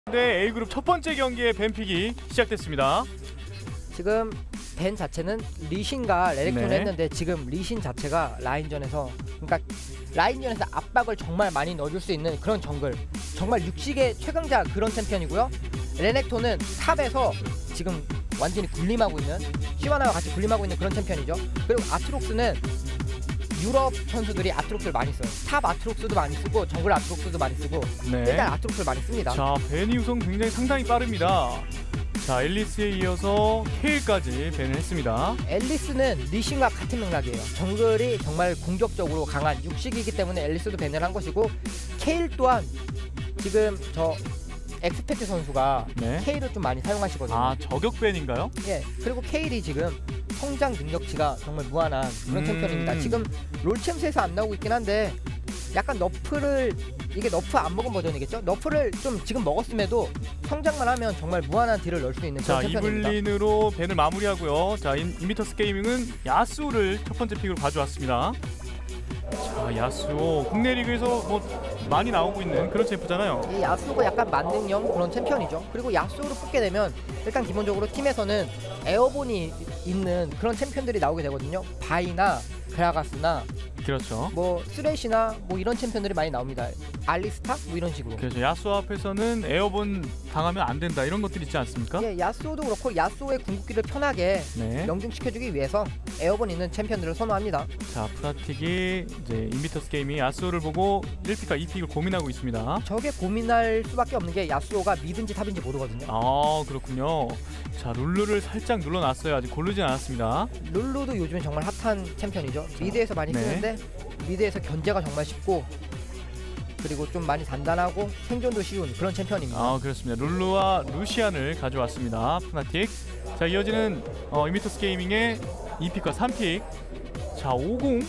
네, A그룹 첫 번째 경기의 벤픽이 시작됐습니다. 지금 벤 자체는 리신과 레넥톤을 네. 했는데 지금 리신 자체가 라인전에서 압박을 정말 많이 넣어줄 수 있는 그런 정글, 정말 육식의 최강자 그런 챔피언이고요. 레넥톤은 탑에서 지금 완전히 군림하고 있는, 시바나와 같이 군림하고 있는 그런 챔피언이죠. 그리고 아트록스는 유럽 선수들이 아트록스를 많이 써요. 탑 아트록스도 많이 쓰고 정글 아트록스도 많이 쓰고 네. 일단 아트록스를 많이 씁니다. 자, 벤이 우선 굉장히 상당히 빠릅니다. 자, 앨리스에 이어서 케일까지 벤을 했습니다. 앨리스는 리신과 같은 맥락이에요. 정글이 정말 공격적으로 강한 육식이기 때문에 앨리스도 밴을 한 것이고, 케일 또한 지금 저 엑스페트 선수가 네. 케일을 좀 많이 사용하시거든요. 아, 저격 벤인가요? 예. 그리고 케일이 지금 성장 능력치가 정말 무한한 그런 챔피언입니다. 지금 롤챔스에서 안 나오고 있긴 한데 약간 너프를, 이게 너프 안 먹은 버전이겠죠? 너프를 좀 지금 먹었음에도 성장만 하면 정말 무한한 딜을 넣을 수 있는 그런 자, 챔피언입니다. 이블린으로 벤을 마무리하고요. 자, 인비터스 게이밍은 야수를 첫 번째 픽으로 가져왔습니다. 자, 야수 국내 리그에서 뭐 많이 나오고 있는 그런 챔프잖아요. 이 야수가 약간 만능형 그런 챔피언이죠. 그리고 야수를 뽑게 되면 일단 기본적으로 팀에서는 에어본이 있는 그런 챔피언들이 나오게 되거든요. 바이나 그라가스나 그렇죠. 뭐 쓰레시나 뭐 이런 챔피언들이 많이 나옵니다. 알리스타 뭐 이런 식으로. 그렇죠. 야수 앞에서는 에어본 당하면 안 된다 이런 것들 있지 않습니까? 예, 야수도 그렇고 야수의 궁극기를 편하게 네. 명중시켜주기 위해서 에어본 있는 챔피언들을 선호합니다. 자, 프라틱이 이제 인비터스 게임이 야수를 보고 1픽과 2픽을 고민하고 있습니다. 저게 고민할 수밖에 없는 게 야수가 미든지 탑인지 모르거든요. 아, 그렇군요. 자, 룰루를 살짝 눌러놨어요. 아직 고르진 않았습니다. 룰루도 요즘에 정말 핫한 챔피언이죠. 미드에서 많이 네. 쓰는데 미드에서 견제가 정말 쉽고 그리고 좀 많이 단단하고 생존도 쉬운 그런 챔피언입니다. 아, 그렇습니다. 룰루와 루시안을 가져왔습니다. 프나틱. 자, 이어지는 인비터스 게이밍의 2픽과 3픽. 자, 50.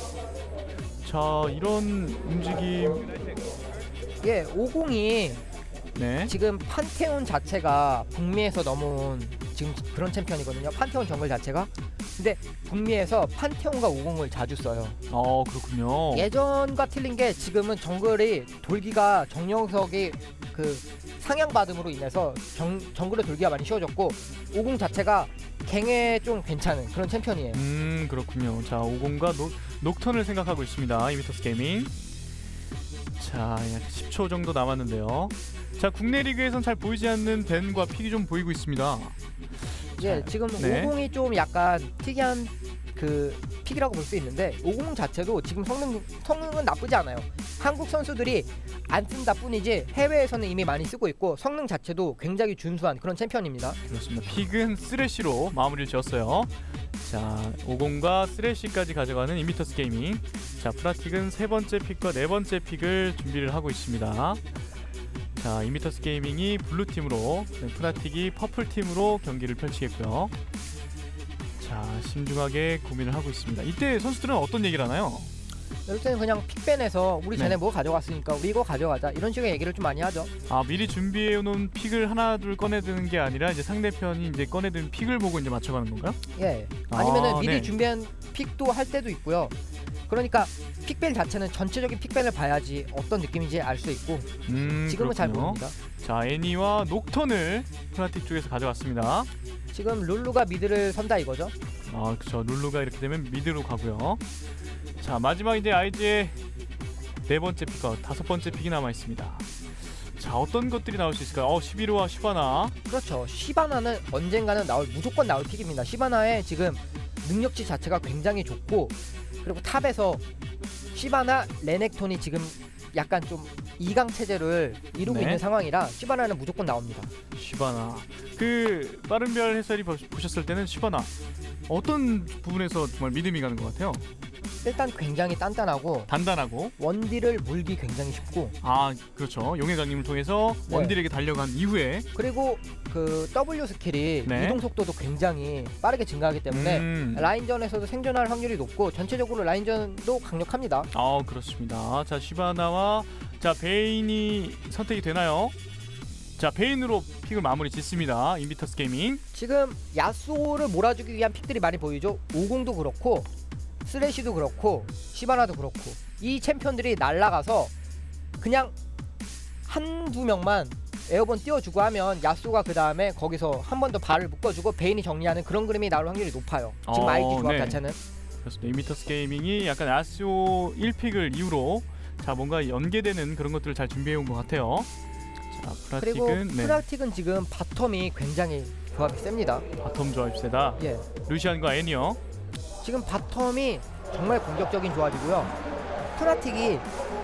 자, 이런 움직임. 예, 50이 네. 지금 판테온 자체가 북미에서 넘어온 지금 그런 챔피언이거든요. 판테온 정글 자체가. 근데 북미에서 판테온과 50을 자주 써요. 그렇군요. 예전과 틀린 게 지금은 정글이 돌기가 정령석이 그 상향받음으로 인해서 정글의 돌기가 많이 쉬워졌고 50 자체가 갱에 좀 괜찮은 그런 챔피언이에요. 그렇군요. 자, 50과 녹턴을 생각하고 있습니다. 인비터스 게이밍. 자, 약 10초 정도 남았는데요. 자, 국내 리그에선 잘 보이지 않는 벤과 픽이 좀 보이고 있습니다. 예, 자, 지금 네. 50이 좀 약간 특이한 그 픽이라고 볼 수 있는데 50 자체도 지금 성능은 나쁘지 않아요. 한국 선수들이 안 쓴다 뿐이지 해외에서는 이미 많이 쓰고 있고 성능 자체도 굉장히 준수한 그런 챔피언입니다. 그렇습니다. 픽은 쓰레쉬로 마무리를 지었어요. 자, 50과 쓰레쉬까지 가져가는 인비터스 게이밍. 자, 프라틱은 세 번째 픽과 네 번째 픽을 준비를 하고 있습니다. 자, 인비터스 게이밍이 블루팀으로, 프나틱이 퍼플팀으로 경기를 펼치겠고요. 자, 신중하게 고민을 하고 있습니다. 이때 선수들은 어떤 얘기를 하나요? 이럴 때는 그냥 픽밴에서 우리 네. 전에 뭐 가져갔으니까 우리 이거 가져가자 이런 식의 얘기를 좀 많이 하죠. 아, 미리 준비해놓은 픽을 하나 둘 꺼내드는 게 아니라 이제 상대편이 이제 꺼내든 픽을 보고 이제 맞춰가는 건가요? 예. 아니면은 미리 네. 준비한 픽도 할 때도 있고요. 그러니까 픽밴 자체는 전체적인 픽밴을 봐야지 어떤 느낌인지 알 수 있고 지금은 잘 그렇군요. 모릅니다. 자, 애니와 녹턴을 프나틱 쪽에서 가져왔습니다. 지금 룰루가 미드를 선다 이거죠. 아, 그렇죠. 룰루가 이렇게 되면 미드로 가고요. 자, 마지막 이제 IG의 네 번째 픽과 다섯 번째 픽이 남아 있습니다. 자, 어떤 것들이 나올 수 있을까요? 11호와 슈바나. 그렇죠. 시바나는 언젠가는 무조건 나올 픽입니다. 시바나의 지금 능력치 자체가 굉장히 좋고 그리고 탑에서 시바나 레넥톤이 지금 약간 좀 2강 체제를 이루고 네. 있는 상황이라 시바나는 무조건 나옵니다. 슈바나. 그 빠른별 해설이 보셨을 때는 슈바나 어떤 부분에서 정말 믿음이 가는 것 같아요? 일단 굉장히 단단하고 단단하고. 원딜을 물기 굉장히 쉽고 아, 그렇죠. 용의 강림을 통해서 네. 원딜에게 달려간 이후에 그리고 그 W 스킬이 네. 이동 속도도 굉장히 빠르게 증가하기 때문에 라인전에서도 생존할 확률이 높고 전체적으로 라인전도 강력합니다. 그렇습니다. 자, 슈바나와 자, 베인이 선택이 되나요? 자, 베인으로 픽을 마무리 짓습니다. 인비터스 게이밍. 지금 야수를 몰아주기 위한 픽들이 많이 보이죠. 50도 그렇고 쓰레쉬도 그렇고 시바나도 그렇고 이 챔피언들이 날아가서 그냥 한두 명만 에어본 띄워주고 하면 야수가 그 다음에 거기서 한 번 더 발을 묶어주고 베인이 정리하는 그런 그림이 나올 확률이 높아요. 지금 IG 조합 네. 자체는. 그렇습니다. 이미터스 게이밍이 약간 야스오 1픽을 이후로 자 뭔가 연계되는 그런 것들을 잘 준비해온 것 같아요. 자 그리고 프라틱은 프라틱은 지금 바텀이 굉장히 조합이 셉니다. 바텀 조합이 세다. 예, 루시안과 애니어. 지금 바텀이 정말 공격적인 조합이고요. 프라틱이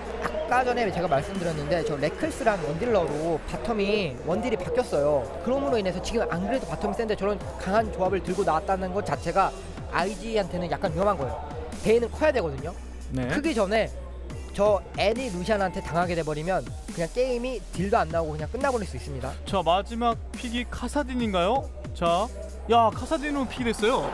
아까 전에 제가 말씀드렸는데 저 레클스랑 원딜러로 바텀이 원딜이 바뀌었어요. 그럼으로 인해서 지금 안 그래도 바텀이 센데 저런 강한 조합을 들고 나왔다는 것 자체가 IG한테는 약간 위험한 거예요. 베인은 커야 되거든요. 네. 크기 전에 저 애니 루시안한테 당하게 돼버리면 그냥 게임이 딜도 안 나오고 그냥 끝나버릴 수 있습니다. 자 마지막 픽이 카사딘인가요? 자, 야 카사딘으로 픽이 됐어요.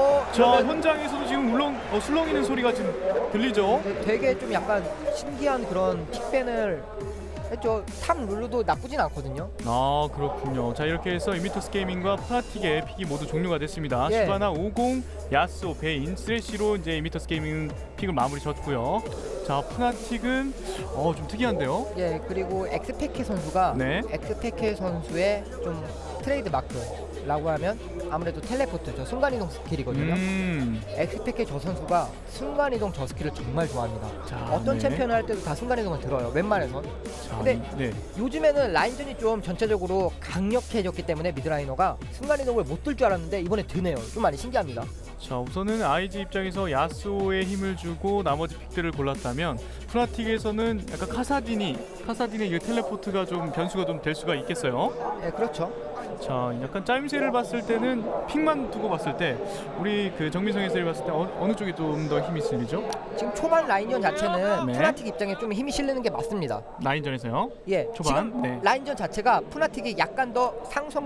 자 그러면 현장에서도 지금 술렁이는 소리가 지금 들리죠? 되게 좀 약간 신기한 그런 픽밴을 했죠. 탑 룰루도 나쁘진 않거든요. 아 그렇군요. 자 이렇게 해서 이미터스 게이밍과 프라틱의 픽이 모두 종료가 됐습니다. 예. 시바나 50, 야스오, 베인, 쓰레쉬로 이제 이미터스 게이밍 픽을 마무리 졌고요. 자 프나틱은 좀 특이한데요. 예, 그리고 엑스페케 선수가 네. 엑스페케 선수의 좀 트레이드 마크라고 하면 아무래도 텔레포트, 저 순간이동 스킬이거든요. 엑스페케 저 선수가 순간이동 저 스킬을 정말 좋아합니다. 자, 어떤 네. 챔피언을 할 때도 다 순간이동을 들어요. 웬만해선. 자, 근데 네. 요즘에는 라인전이 좀 전체적으로 강력해졌기 때문에 미드라이너가 순간이동을 못 들 줄 알았는데 이번에 드네요. 좀 많이 신기합니다. 자 우선은 IG 입장에서 야스오에 힘을 주고 나머지 픽들을 골랐다면 프나틱에서는 약간 카사딘의 이 텔레포트가 좀 변수가 좀 될 수가 있겠어요. 예, 그렇죠. 자 약간 짜임새를 봤을 때는 픽만 두고 봤을 때 우리 그 정민성 해설이 봤을 때 어느 쪽이 좀 더 힘이 실리죠? 지금 초반 라인전 자체는 네. 푸나틱 입장에 좀 힘이 실리는 게 맞습니다. 라인전에서요. 예, 초반? 지금 네. 라인전 자체가 푸나틱이 약간 더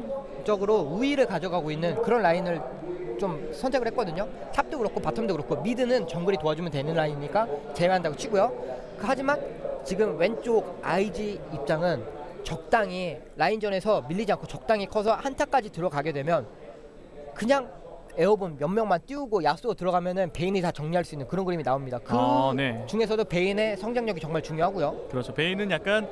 상성적으로 우위를 가져가고 있는 그런 라인을 좀 선택을 했거든요. 탑도 그렇고 바텀도 그렇고 미드는 정글이 도와주면 되는 라인이니까 제외한다고 치고요. 하지만 지금 왼쪽 IG 입장은 적당히 라인전에서 밀리지 않고 적당히 커서 한타까지 들어가게 되면 그냥 에어본 몇 명만 띄우고 야수로 들어가면은 베인이 다 정리할 수 있는 그런 그림이 나옵니다. 그 네. 중에서도 베인의 성장력이 정말 중요하고요. 그렇죠. 베인은 약간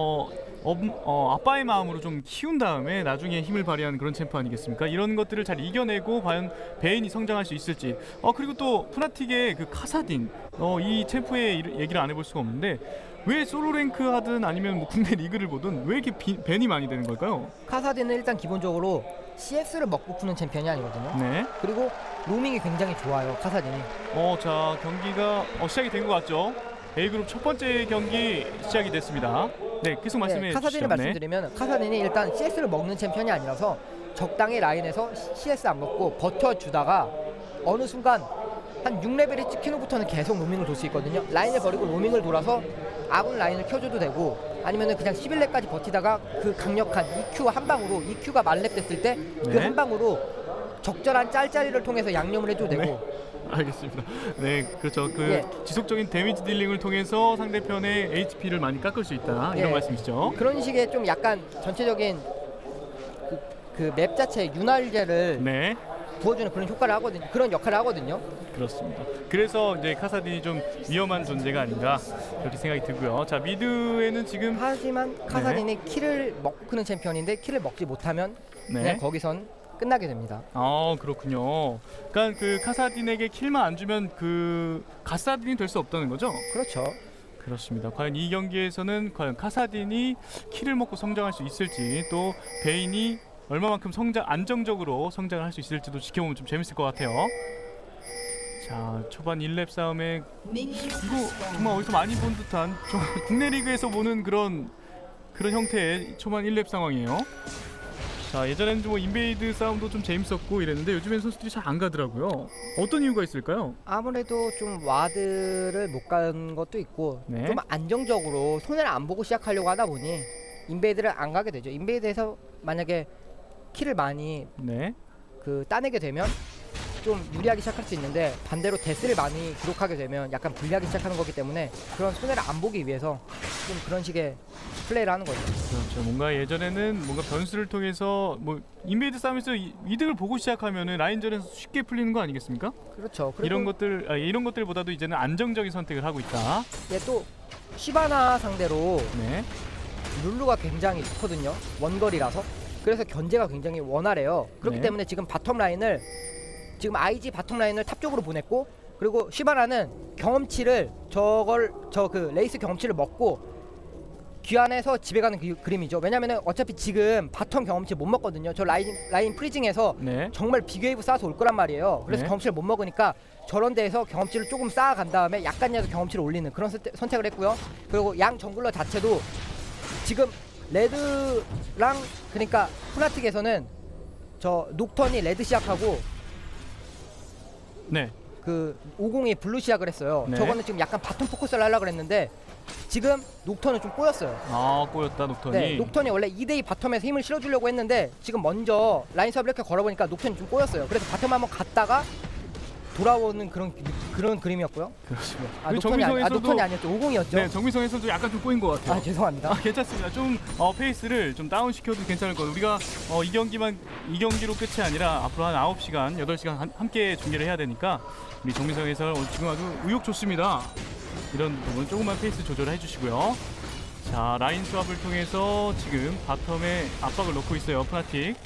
아빠의 마음으로 좀 키운 다음에 나중에 힘을 발휘하는 그런 챔프 아니겠습니까? 이런 것들을 잘 이겨내고 과연 베인이 성장할 수 있을지. 그리고 또 푸나틱의 그 카사딘 이 챔프의 얘기를 안 해볼 수가 없는데 왜 솔로 랭크 하든 아니면 뭐 국내 리그를 보든 왜 이렇게 밴이 많이 되는 걸까요? 카사딘은 일단 기본적으로 CS를 먹고 푸는 챔피언이 아니거든요. 네. 그리고 로밍이 굉장히 좋아요. 카사딘이. 자 경기가 시작이 된 것 같죠? A그룹 첫 번째 경기 시작이 됐습니다. 네, 계속 말씀해 주시죠. 카사딘을 말씀드리면 카사딘이 일단 CS를 먹는 챔피언이 아니라서 적당히 라인에서 CS 안 먹고 버텨주다가 어느 순간 한 6레벨이 찍힌 후부터는 계속 로밍을 돌 수 있거든요. 라인을 버리고 로밍을 돌아서 아군 라인을 켜줘도 되고 아니면은 그냥 11렙까지 버티다가 그 강력한 EQ 한 방으로 EQ가 만렙 됐을 때 그 네. 한 방으로 적절한 짤짤이를 통해서 양념을 해줘도 되고. 네. 알겠습니다. 네, 그렇죠. 그 예. 지속적인 데미지 딜링을 통해서 상대편의 HP를 많이 깎을 수 있다 이런 예. 말씀이시죠? 그런 식의 좀 약간 전체적인 그 맵 자체에 윤활제를 네, 부어주는 그런 효과를 하거든요. 그런 역할을 하거든요. 그렇습니다. 그래서 이제 카사딘이 좀 위험한 존재가 아닌가 그렇게 생각이 들고요. 자, 미드에는 지금 하지만 카사딘이 킬을 먹고 크는 챔피언인데 킬을 먹지 못하면 네. 그냥 거기선 끝나게 됩니다. 그렇군요. 그러니까 그 카사딘에게 킬만 안 주면 그 가사딘이 될 수 없다는 거죠? 그렇죠. 그렇습니다. 과연 이 경기에서는 과연 카사딘이 킬을 먹고 성장할 수 있을지 또 베인이 얼마만큼 안정적으로 성장을 할 수 있을지도 지켜보면 좀 재밌을 것 같아요. 자, 초반 1렙 싸움에 이거 정말 어디서 많이 본 듯한 국내 리그에서 보는 그런 형태의 초반 1렙 상황이에요. 자, 예전에는 뭐 인베이드 싸움도 좀 재밌었고 이랬는데 요즘엔 선수들이 잘 안 가더라고요. 어떤 이유가 있을까요? 아무래도 좀 와드를 못 간 것도 있고 네. 좀 안정적으로 손해를 안 보고 시작하려고 하다 보니 인베이드를 안 가게 되죠. 인베이드에서 만약에 킬을 많이 네. 따내게 되면 좀 유리하게 시작할 수 있는데 반대로 데스를 많이 기록하게 되면 약간 불리하게 시작하는 거기 때문에 그런 손해를 안 보기 위해서 좀 그런 식의 플레이를 하는 거죠. 그렇죠. 뭔가 예전에는 뭔가 변수를 통해서 뭐 인베이드 싸움에서 이득을 보고 시작하면은 라인전에서 쉽게 풀리는 거 아니겠습니까? 그렇죠. 이런 것들보다도 이제는 안정적인 선택을 하고 있다. 또 시바나 상대로 네. 룰루가 굉장히 좋거든요. 원거리라서. 그래서 견제가 굉장히 원활해요. 그렇기 네. 때문에 지금 바텀 라인을 지금 IG 바텀 라인을 탑 쪽으로 보냈고, 그리고 시바나는 경험치를 저 그 레이스 경험치를 먹고 귀환해서 집에 가는 그림이죠. 왜냐면은 어차피 지금 바텀 경험치 못 먹거든요. 저 라인 프리징에서 네. 정말 비게이브 쌓아서 올 거란 말이에요. 그래서 네. 경험치를 못 먹으니까 저런 데에서 경험치를 조금 쌓아간 다음에 약간이라도 경험치를 올리는 그런 선택을 했고요. 그리고 양 정글러 자체도 지금 레드랑, 그러니까 푸나틱에서는 저 녹턴이 레드 시작하고 네. 그 50이 블루 시작을 했어요. 네. 저거는 지금 약간 바텀 포커스를 하려고 그랬는데 지금 녹턴은 좀 꼬였어요. 아, 꼬였다 녹턴이. 네, 녹턴이 원래 2대2 바텀에서 힘을 실어주려고 했는데 지금 먼저 라인 수업을 이렇게 걸어보니까 녹턴이 좀 꼬였어요. 그래서 바텀 한번 갔다가 돌아오는 그런 그림이었고요. 그렇습니다. 아, 녹턴이 아니었죠. 50이었죠. 네, 정미성에서도 약간 좀 꼬인 것 같아요. 아, 죄송합니다. 아, 괜찮습니다. 좀 페이스를 좀 다운 시켜도 괜찮을 것 같아요. 우리가 이 경기로 끝이 아니라 앞으로 한 9시간, 8시간 함께 중계를 해야 되니까 우리 정미성 해설 지금 아주 의욕 좋습니다. 이런 부분 조금만 페이스 조절을 해주시고요. 자, 라인 수합을 통해서 지금 바텀에 압박을 넣고 있어요, 푸나틱.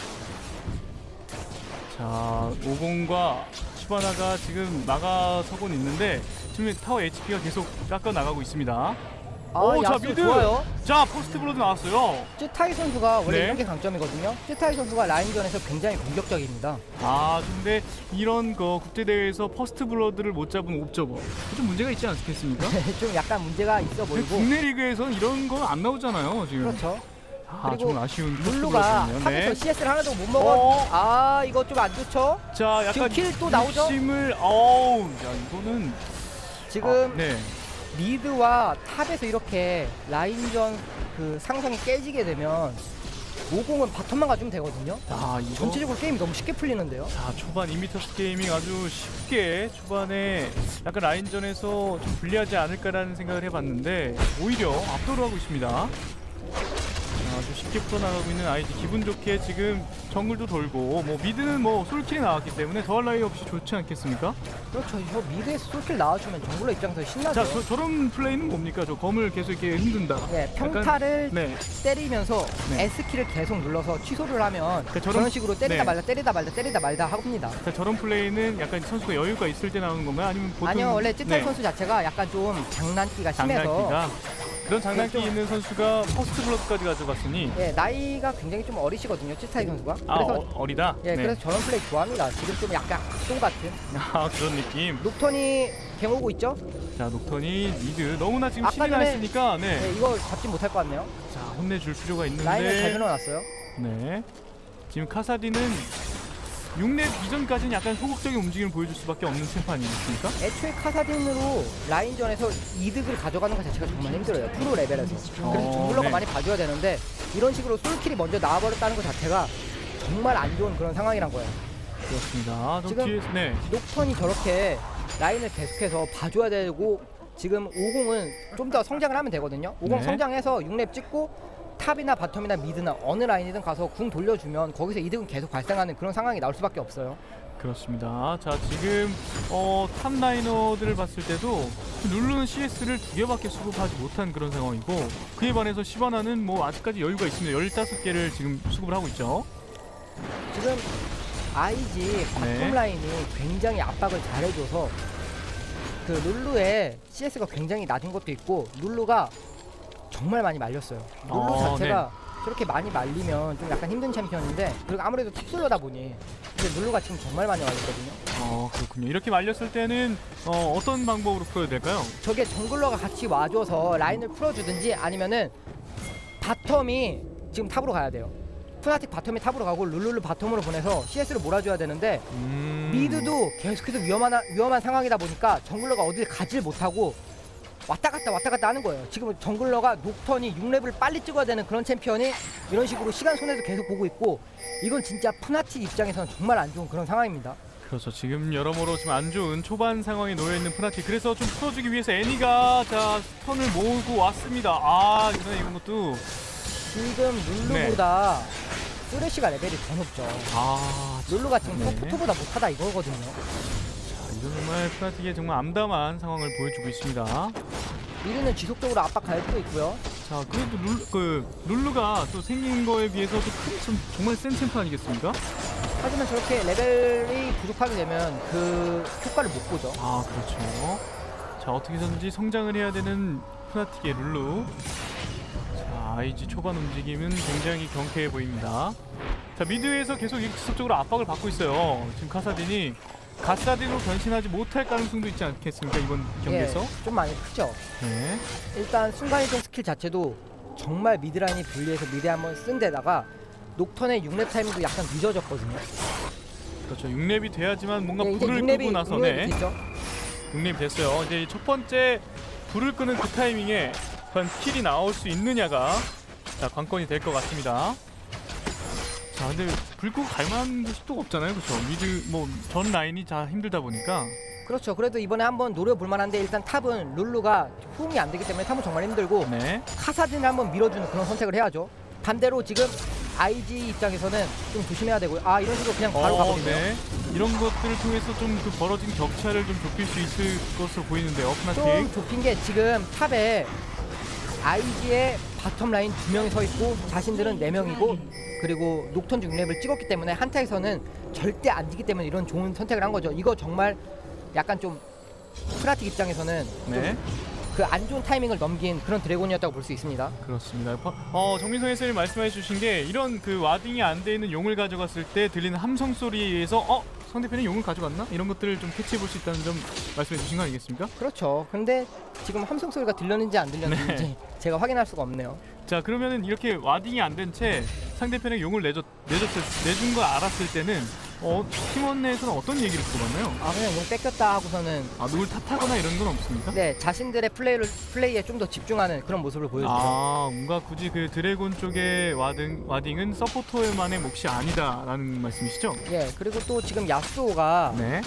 자, 50과 시바나가 지금 나가서곤 있는데 지금 타워 HP가 계속 깎아 나가고 있습니다. 아, 오, 자, 야수 미드! 좋아요. 자, 퍼스트 블러드 나왔어요. 쯔타이 선수가 원래 네. 이런 게 강점이거든요. 쯔타이 선수가 라인전에서 굉장히 공격적입니다. 아, 근데 이런 거 국제대회에서 퍼스트 블러드를 못 잡은 옵저버 좀 문제가 있지 않겠습니까? 좀 약간 문제가 있어 보이고. 국내 리그에서는 이런 건 안 나오잖아요, 지금. 그렇죠. 아, 그리고 좀 아쉬운 룰루가 퍼스트 블러드네요. 탑에서 CS를 하나도 못 먹어. 아, 이거 좀 안 좋죠? 자, 약간 지금 킬 또 나오죠? 욕심을 어우, 야, 이거는 지금 네. 미드와 탑에서 이렇게 라인전 그 상성이 깨지게 되면 50은 바텀만 가주면 되거든요. 아, 이거 전체적으로 게임이 너무 쉽게 풀리는데요. 자, 초반 이미터스 게이밍 아주 쉽게 초반에 약간 라인전에서 좀 불리하지 않을까라는 생각을 해봤는데 오히려 압도를 하고 있습니다. 아주 쉽게 풀어나가고 있는 아이디, 기분 좋게 지금 정글도 돌고 뭐 미드는 뭐 솔킬이 나왔기 때문에 더할 나위 없이 좋지 않겠습니까? 그렇죠. 저 미드에서 솔킬 나와주면 정글러 입장에서 신나죠. 자, 저런 플레이는 뭡니까? 저 검을 계속 이렇게 흔든다. 네, 평타를 네. 때리면서 네. S키를 계속 눌러서 취소를 하면 그러니까 저런 식으로 때리다 네. 말다 때리다 말다 때리다 말다 합니다. 자, 저런 플레이는 약간 선수가 여유가 있을 때 나오는 건가요? 아니면 보통 아니요, 원래 찌탈 네. 선수 자체가 약간 좀 장난기가 심해서 장난기가 그런 장난기 좀- 있는 선수가 퍼스트 블러드까지 가져갔으니 예, 나이가 굉장히 좀 어리시거든요, 찌타이 선수가. 아, 그래서 어리다? 예, 네. 그래서 저런 플레이 좋아합니다. 지금 좀 약간 악동 같은. 아, 그런 느낌. 녹턴이 갱 오고 있죠? 자, 녹턴이 미드 너무나 지금 아까 신이 나 전에- 있으니까 네. 네, 이거 잡지 못할 것 같네요. 자, 혼내줄 필요가 있는데 라인을 잘 끊어놨어요. 네. 지금 카사디는 6렙 이전까지는 약간 소극적인 움직임을 보여줄 수밖에 없는 챔프 아니겠습니까? 애초에 카사딘으로 라인전에서 이득을 가져가는 것 자체가 정말 힘들어요. 프로 레벨에서. 그래서 정글러가 네. 많이 봐줘야 되는데 이런 식으로 솔킬이 먼저 나와버렸다는 것 자체가 정말 안 좋은 그런 상황이란 거예요. 그렇습니다. 저 지금- 뒤에 네. 녹턴이 저렇게 라인을 계속해서 봐줘야 되고 지금 50은 좀 더 성장을 하면 되거든요. 50 네. 성장해서 6렙 찍고 탑이나 바텀이나 미드나 어느 라인이든 가서 궁 돌려주면 거기서 이득은 계속 발생하는 그런 상황이 나올 수밖에 없어요. 그렇습니다. 자, 지금 탑 라이너들을 봤을 때도 룰루는 CS를 2개밖에 수급하지 못한 그런 상황이고 그에 반해서 시바나는 뭐 아직까지 여유가 있습니다. 15개를 지금 수급을 하고 있죠. 지금 IG 바텀 네. 라인이 굉장히 압박을 잘해줘서 그 룰루의 CS가 굉장히 낮은 것도 있고 룰루가 정말 많이 말렸어요. 룰루 자체가 저렇게 많이 말리면 좀 약간 힘든 챔피언인데 그리고 아무래도 탑솔러다 보니 근데 룰루가 지금 정말 많이 말렸거든요. 그렇군요. 이렇게 말렸을 때는 어떤 방법으로 풀어야 될까요? 저게 정글러가 같이 와줘서 라인을 풀어주든지 아니면은 바텀이 지금 탑으로 가야 돼요. 푸나틱 바텀이 탑으로 가고 룰루를 바텀으로 보내서 CS를 몰아줘야 되는데 미드도 계속해서 위험한 상황이다 보니까 정글러가 어딜 가질 못하고 왔다 갔다 하는 거예요. 지금 정글러가 녹턴이 6렙을 빨리 찍어야 되는 그런 챔피언이 이런 식으로 시간 손해도 계속 보고 있고 이건 진짜 푸나틱 입장에서는 정말 안 좋은 그런 상황입니다. 그렇죠. 지금 여러모로 지금 안 좋은 초반 상황에 놓여 있는 푸나틱. 그래서 좀 풀어주기 위해서 애니가 자 턴을 모으고 왔습니다. 아, 이런 것도 지금 룰루보다 쓰레쉬가 레벨이 더 높죠. 룰루가 지금 네. 토프보다 못하다 이거거든요. 이건 정말 푸나틱의 정말 암담한 상황을 보여주고 있습니다. 미드는 지속적으로 압박 가해주고 있고요. 자, 그래도 룰루가 또 생긴 거에 비해서도 정말 센 챔프 아니겠습니까? 하지만 저렇게 레벨이 부족하게 되면 그 효과를 못 보죠. 아, 그렇죠. 자, 어떻게든지 성장을 해야 되는 푸나틱의 룰루. 자, IG 초반 움직임은 굉장히 경쾌해 보입니다. 자, 미드에서 계속 지속적으로 압박을 받고 있어요. 지금 카사딘이 갓사딘으로 변신하지 못할 가능성도 있지 않겠습니까, 이번 경기에서? 예, 좀 많이 크죠. 네. 일단 순간이동 스킬 자체도 정말 미드라인이 불리해서 미드에 한번 쓴 데다가 녹턴의 6렙 타이밍도 약간 늦어졌거든요. 그렇죠. 6렙이 돼야지만 뭔가 네, 이제 불을 6렙이 끄고 나서네. 됐죠. 6렙이 됐어요. 이제 첫 번째 불을 끄는 그 타이밍에 과연 킬이 나올 수 있느냐가 자, 관건이 될 것 같습니다. 자, 근데 불 끄고 갈만한 곳이 또 없잖아요, 그렇죠? 미드 뭐 전 라인이 다 힘들다 보니까. 그렇죠. 그래도 이번에 한번 노려볼 만한데 일단 탑은 룰루가 호응이 안 되기 때문에 탑은 정말 힘들고 네. 카사딘을 한번 밀어주는 그런 선택을 해야죠. 반대로 지금 IG 입장에서는 좀 조심해야 되고요. 아, 이런 식으로 그냥 바로 가버리네요. 네. 이런 것들을 통해서 좀 그 벌어진 격차를 좀 좁힐 수 있을 것으로 보이는데요, 좀 푸나틱. 좁힌 게 지금 탑에 IG의 바텀 라인 2명이 서 있고 자신들은 4명이고 그리고 녹턴 6렙을 찍었기 때문에 한타에서는 절대 안 지기 때문에 이런 좋은 선택을 한 거죠. 이거 정말 약간 좀 푸나틱 입장에서는 네. 그 안 좋은 타이밍을 넘긴 그런 드래곤이었다고 볼 수 있습니다. 그렇습니다. 정민성 해설님 말씀해 주신 게 이런 그 와딩이 안 돼 있는 용을 가져갔을 때 들리는 함성 소리에서 상대편이 용을 가져갔나? 이런 것들을 좀 캐치해 볼 수 있다는 점 말씀해 주신 거 아니겠습니까? 그렇죠. 근데 지금 함성 소리가 들렸는지 안 들렸는지 네. 제가 확인할 수가 없네요. 자, 그러면은 이렇게 와딩이 안 된 채 상대편에 용을 내준 걸 알았을 때는 팀원 내에서는 어떤 얘기를 주고받나요? 아, 그냥 용 뺏겼다 하고서는 누굴 탓하거나 이런 건 없습니까? 네, 자신들의 플레이에 좀 더 집중하는 그런 모습을 보여주죠. 뭔가 굳이 그 드래곤 쪽의 와딩은 서포터만의 몫이 아니다라는 말씀이시죠? 예, 그리고 또 지금 야스오가 네.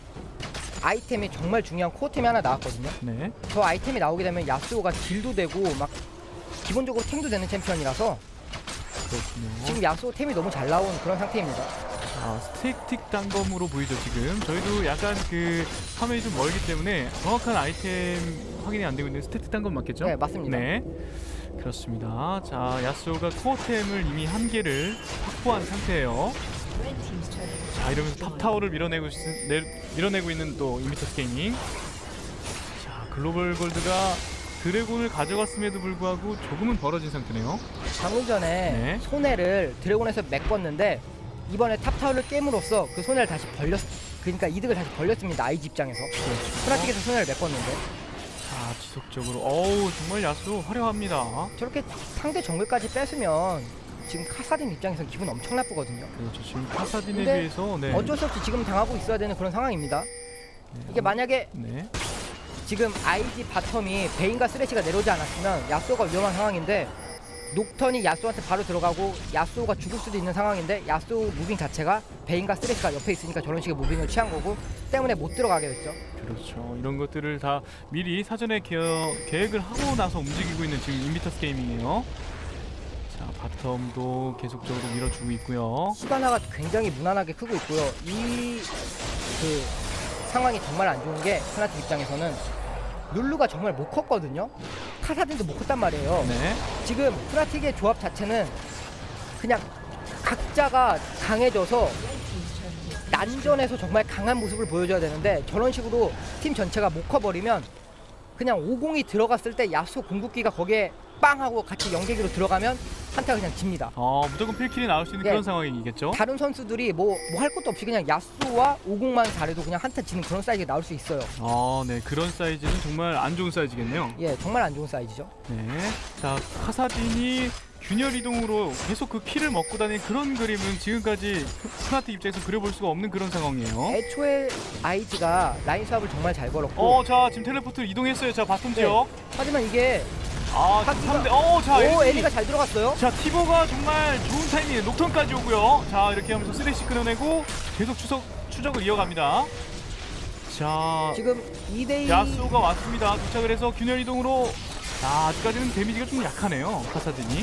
아이템이 정말 중요한 코어템이 하나 나왔거든요. 네. 저 아이템이 나오게 되면 야스오가 딜도 되고 막 기본적으로 탱도 되는 챔피언이라서 그렇군요. 지금 야스오 템이 너무 잘 나온 그런 상태입니다. 스택틱 단검으로 보이죠 지금. 저희도 약간 그 화면이 좀 멀기 때문에 정확한 아이템 확인이 안 되고 있는 스택틱 단검 맞겠죠? 네, 맞습니다. 네, 그렇습니다. 자, 야스오가 코어템을 이미 한 개를 확보한 상태예요. 자, 이러면서 탑타워를 밀어내고 있는 또 인비터스 게이밍. 자, 글로벌 골드가 드래곤을 가져갔음에도 불구하고 조금은 벌어진 상태네요. 방금 전에 네. 손해를 드래곤에서 메꿨는데 이번에 탑타워를 깨물어서 그 손해를 다시 그러니까 이득을 다시 벌렸습니다. IG 입장에서. 그렇죠. 프라틱에서 손해를 메꿨는데 자, 지속적으로 정말 야수 화려합니다. 저렇게 상대 정글까지 뺏으면 지금 카사딘 입장에서 기분 엄청 나쁘거든요. 그렇죠. 지금 카사딘에 근데 비해서 네. 어쩔 수 없이 지금 당하고 있어야 되는 그런 상황입니다. 이게 만약에 네. 지금 IG 바텀이 베인과 쓰레쉬가 내려오지 않았으면 야스오가 위험한 상황인데 녹턴이 야스오한테 바로 들어가고 야스오가 죽을 수도 있는 상황인데 야스오 무빙 자체가 베인과 쓰레쉬가 옆에 있으니까 저런 식의 무빙을 취한 거고 때문에 못 들어가게 됐죠. 그렇죠. 이런 것들을 다 미리 사전에 계획을 하고 나서 움직이고 있는 지금 인비터스 게이밍이에요. 자, 바텀도 계속적으로 밀어주고 있고요. 시가나가 굉장히 무난하게 크고 있고요. 이 그 상황이 정말 안 좋은 게 푸나틱 입장에서는 룰루가 정말 못 컸거든요. 카사딘도 못 컸단 말이에요. 네. 지금 푸나틱의 조합 자체는 그냥 각자가 강해져서 난전에서 정말 강한 모습을 보여줘야 되는데 저런 식으로 팀 전체가 못 커버리면 그냥 50이 들어갔을 때 야수 궁극기가 거기에 빵 하고 같이 연계기로 들어가면 한타가 그냥 집니다. 무조건 필킬이 나올 수 있는 예. 그런 상황이겠죠? 다른 선수들이 뭐 할 것도 없이 그냥 야수와 50만 잘해도 그냥 한타 지는 그런 사이즈가 나올 수 있어요. 네. 그런 사이즈는 정말 안 좋은 사이즈겠네요. 예, 정말 안 좋은 사이즈죠. 네. 자, 카사딘이 균열 이동으로 계속 그 키를 먹고 다니는 그런 그림은 지금까지 푸나틱 입장에서 그려볼 수가 없는 그런 상황이에요. 애초에 IG가 라인 수합을 정말 잘 걸었고 자, 지금 텔레포트 이동했어요. 자, 바텀 지역. 하지만 이게 지금 3대. 자, 에리가 잘 들어갔어요. 자, 티보가 정말 좋은 타이밍에 녹턴까지 오고요. 자, 이렇게 하면서 쓰레쉬 끊어내고 계속 추적을 이어갑니다. 자, 지금 2대2 야스오가 왔습니다. 도착을 해서 균열 이동으로. 아직까지는 데미지가 좀 약하네요. 카사딘이.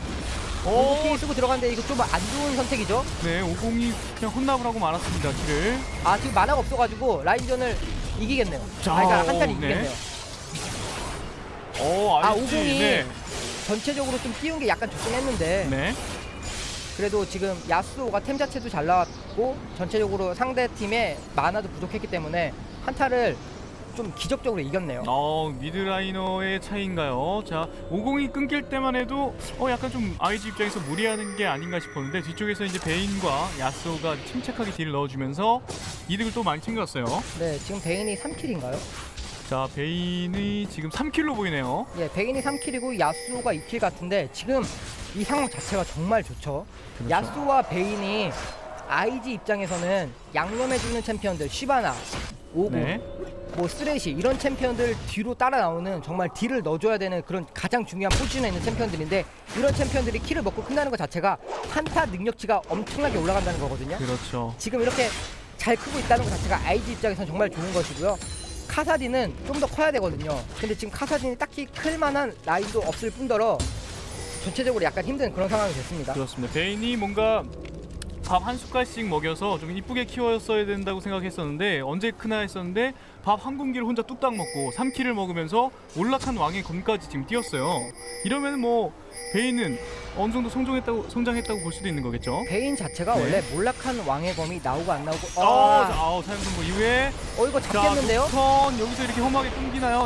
궁극기 쓰고 들어갔는데 이거 좀 안 좋은 선택이죠. 네, 50이 그냥 혼납을 하고 말았습니다. 킬을. 지금 만화가 없어가지고 라인전을 이기겠네요. 자, 그러니까 한타를 네. 이기겠네요. 50이. 네. 전체적으로 좀 띄운 게 약간 좋긴 했는데 네. 그래도 지금 야스오가 템 자체도 잘 나왔고 전체적으로 상대 팀의 마나도 부족했기 때문에 한타를 좀 기적적으로 이겼네요. 미드라이너의 차이인가요? 자, 50이 끊길 때만 해도 약간 좀 IG 입장에서 무리하는 게 아닌가 싶었는데 뒤쪽에서 이제 베인과 야스오가 침착하게 딜을 넣어주면서 이득을 또 많이 챙겼어요. 네, 지금 베인이 3킬인가요? 자, 베인이 지금 3킬로 보이네요. 예, 베인이 3킬이고 야스오가 2킬 같은데 지금 이 상황 자체가 정말 좋죠. 그렇죠. 야스오와 베인이 IG 입장에서는 양념해주는 챔피언들 시바나, 오고, 네. 뭐 쓰레시 이런 챔피언들 뒤로 따라 나오는 정말 딜을 넣어줘야 되는 그런 가장 중요한 포지션에 있는 챔피언들인데 이런 챔피언들이 킬을 먹고 끝나는 것 자체가 한타 능력치가 엄청나게 올라간다는 거거든요. 그렇죠. 지금 이렇게 잘 크고 있다는 것 자체가 IG 입장에서는 정말 좋은 것이고요. 카사딘은 좀 더 커야 되거든요. 근데 지금 카사딘이 딱히 클만한 라인도 없을 뿐더러 전체적으로 약간 힘든 그런 상황이 됐습니다. 그렇습니다. 베인이 뭔가 밥 한 숟갈씩 먹여서 좀 이쁘게 키웠어야 된다고 생각했었는데 언제 크나 했었는데 밥 한 공기를 혼자 뚝딱 먹고 3킬을 먹으면서 올락한 왕의 검까지 지금 뛰었어요. 이러면 뭐 베인은 어느 정도 성장했다고 볼 수도 있는 거겠죠. 베인 자체가 네. 원래 몰락한 왕의 검이 나오고 안 나오고 사용 선고 이후에 이거 잡겠는데요? 자, 여기서 이렇게 험하게 끊기나요?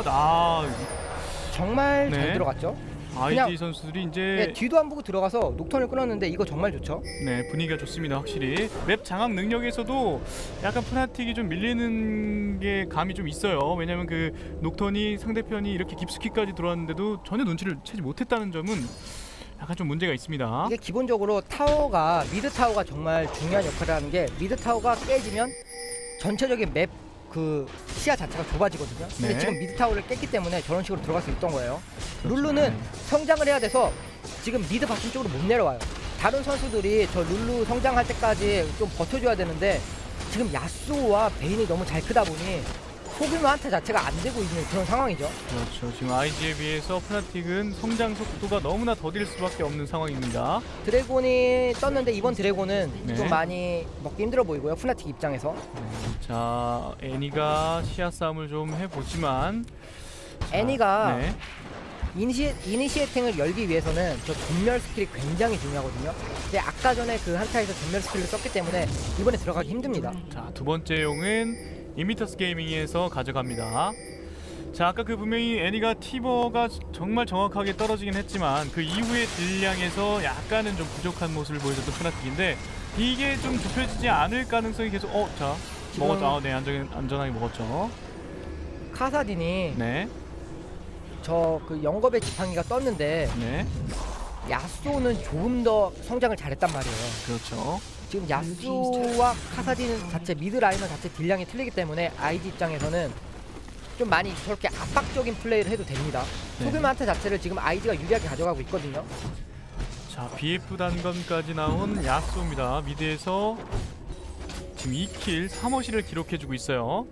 정말 네. 잘 들어갔죠? IG 그냥- 선수들이 이제 네, 뒤도 안 보고 들어가서 녹턴을 끊었는데 이거 정말 좋죠? 네, 분위기가 좋습니다. 확실히 맵 장악 능력에서도 약간 푸나틱이 좀 밀리는 게 감이 좀 있어요. 왜냐면 그 녹턴이 상대편이 이렇게 깊숙이까지 들어왔는데도 전혀 눈치를 채지 못했다는 점은 약간 좀 문제가 있습니다. 이게 기본적으로 타워가 미드 타워가 정말 중요한 역할을 하는 게 미드 타워가 깨지면 전체적인 맵 그 시야 자체가 좁아지거든요. 근데 네. 지금 미드 타워를 깼기 때문에 저런 식으로 들어갈 수 있던 거예요. 그렇죠. 룰루는 네. 성장을 해야 돼서 지금 미드 바텀 쪽으로 못 내려와요. 다른 선수들이 저 룰루 성장할 때까지 좀 버텨줘야 되는데 지금 야스오와 베인이 너무 잘 크다 보니 소규모 한타 자체가 안 되고 있는 그런 상황이죠. 그렇죠. 지금 IG에 비해서 푸나틱은 성장 속도가 너무나 더딜 수밖에 없는 상황입니다. 드래곤이 떴는데 이번 드래곤은 네. 좀 많이 먹기 힘들어 보이고요. 푸나틱 입장에서. 자, 애니가 시야 싸움을 좀 해보지만 애니가 네. 이니시에팅을 열기 위해서는 저 전멸 스킬이 굉장히 중요하거든요. 근데 아까 전에 그 한타에서 전멸 스킬을 썼기 때문에 이번에 들어가기 힘듭니다. 자, 두 번째 용은 이미터스 게이밍에서 가져갑니다. 자, 아까 그 분명히 애니가 티버가 정말 정확하게 떨어지긴 했지만 그 이후의 딜량에서 약간은 좀 부족한 모습을 보여줬던 푸나틱인데 이게 좀 좁혀지지 않을 가능성이 계속 자, 지금- 먹었죠. 네, 안전하게 먹었죠. 카사딘이 네, 저 그 영겁의 지팡이가 떴는데 네, 야스오는 조금 더 성장을 잘했단 말이에요. 그렇죠. 지금 야스오와 카사딘 자체 미드 라이너 자체 딜량이 틀리기 때문에 IG 입장에서는 좀 많이 저렇게 압박적인 플레이를 해도 됩니다. 네. 소규모 한타 자체를 지금 IG가 유리하게 가져가고 있거든요. 자, BF 단검까지 나온 야스오입니다. 미드에서 지금 2킬 3어시를 기록해주고 있어요.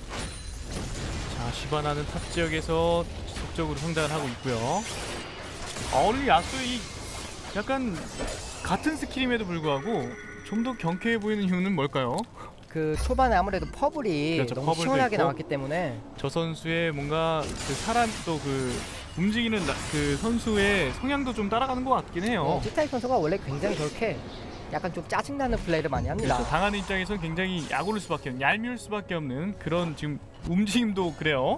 자, 시바나는 탑 지역에서 지속적으로 성장을 하고 있고요. 우리 야스오이 약간 같은 스킬임에도 불구하고 좀 더 경쾌해 보이는 이유는 뭘까요? 그 초반에 아무래도 퍼블이 그렇죠, 너무 퍼블도 시원하게 있고. 나왔기 때문에 저 선수의 뭔가 그 사람 또 그 움직이는 그 선수의 성향도 좀 따라가는 것 같긴 해요. G타입 선수가 원래 굉장히 저렇게 약간 좀 짜증나는 플레이를 많이 합니다. 그렇죠. 당하는 입장에서는 굉장히 약올릴 수밖에 없는, 얄미울 수밖에 없는 그런 지금 움직임도 그래요.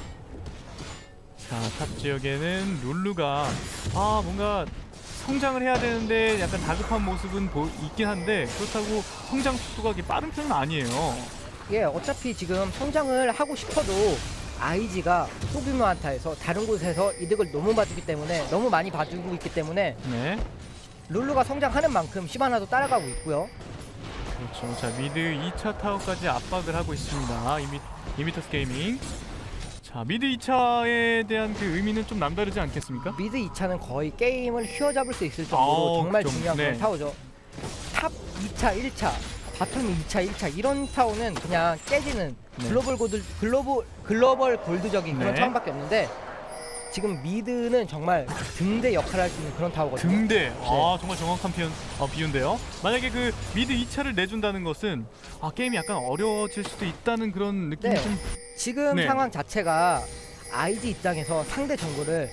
자, 탑 지역에는 룰루가 뭔가 성장을 해야 되는데 약간 다급한 모습은 있긴 한데 그렇다고 성장 속도가 그렇게 빠른 편은 아니에요. 예, 어차피 지금 성장을 하고 싶어도 IG가 소규모 한타에서 다른 곳에서 이득을 너무 많이 봐주고 있기 때문에 네, 룰루가 성장하는 만큼 시바나도 따라가고 있고요. 그렇죠. 자, 미드 2차 타워까지 압박을 하고 있습니다. 이미터스 게이밍. 자, 미드 2차에 대한 그 의미는 좀 남다르지 않겠습니까? 미드 2차는 거의 게임을 휘어잡을 수 있을 정도로 정말 좀, 중요한 그런 네. 타워죠. 탑 2차, 1차, 바텀 2차, 1차 이런 타워는 그냥 깨지는 네. 글로벌 골드적인 그런 네. 타워밖에 없는데 지금 미드는 정말 등대 역할을 할 수 있는 그런 타워거든요. 등대. 정말 정확한 비유인데요. 만약에 그 미드 2차를 내준다는 것은 게임이 약간 어려워질 수도 있다는 그런 느낌이 네. 좀 지금 네. 상황 자체가 IG 입장에서 상대 정글을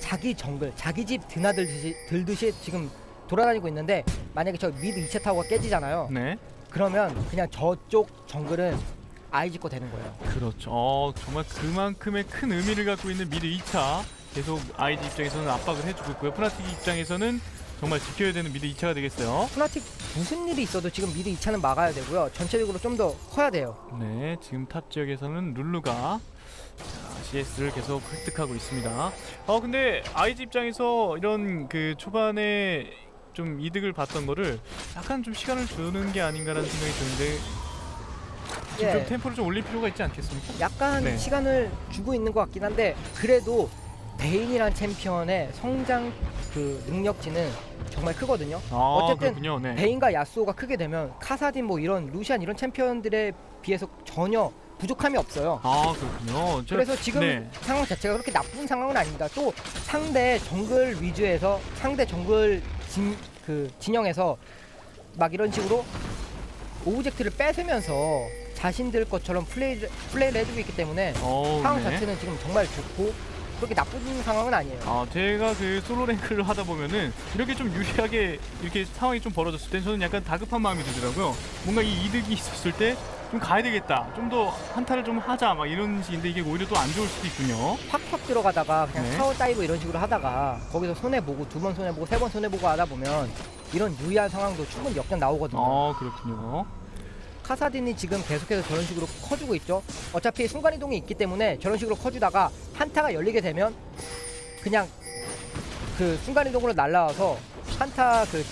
자기 정글, 자기 집 드나들듯이 지금 돌아다니고 있는데 만약에 저 미드 2차 타워가 깨지잖아요. 네. 그러면 그냥 저쪽 정글은 IG 거 되는 거예요. 그렇죠. 정말 그만큼의 큰 의미를 갖고 있는 미드 2차 계속 IG 입장에서는 압박을 해주고 있고요. 프나틱 입장에서는 정말 지켜야 되는 미드 2차가 되겠어요. 푸나틱 무슨 일이 있어도 지금 미드 2차는 막아야 되고요. 전체적으로 좀 더 커야 돼요. 네, 지금 탑 지역에서는 룰루가 CS를 계속 획득하고 있습니다. 근데 IG 입장에서 이런 그 초반에 좀 이득을 봤던 거를 약간 좀 시간을 주는 게 아닌가라는 생각이 드는데 지금 좀 템포를 좀 올릴 필요가 있지 않겠습니까? 약간 네. 시간을 주고 있는 것 같긴 한데 그래도 베인이란 챔피언의 성장 그 능력치는 정말 크거든요. 어쨌든 그렇군요. 네. 베인과 야스오가 크게 되면 카사딘 뭐 이런 루시안 이런 챔피언들에 비해서 전혀 부족함이 없어요. 그렇군요. 그래서 지금 네. 상황 자체가 그렇게 나쁜 상황은 아닙니다. 또 상대 정글 위주에서 상대 정글 진영에서 막 이런 식으로 오브젝트를 뺏으면서 자신들 것처럼 플레이를 해주고 있기 때문에 상황 네. 자체는 지금 정말 좋고 그렇게 나쁜 상황은 아니에요. 제가 그 솔로 랭크를 하다 보면은 이렇게 좀 유리하게 이렇게 상황이 좀 벌어졌을 때 저는 약간 다급한 마음이 들더라고요. 뭔가 이 이득이 있었을 때 좀 가야 되겠다, 좀 더 한타를 좀 하자 막 이런 식인데 이게 오히려 또 안 좋을 수도 있군요. 팍팍 들어가다가 그냥 네. 타워 다이브 이런 식으로 하다가 거기서 손해보고 2번 손해보고 3번 손해보고 하다 보면 이런 유리한 상황도 충분히 역전 나오거든요. 그렇군요. 카사딘이 지금 계속해서 저런 식으로 커주고 있죠. 어차피 순간이동이 있기 때문에 저런 식으로 커주다가 한타가 열리게 되면 그냥 그 순간이동으로 날라와서 한타 그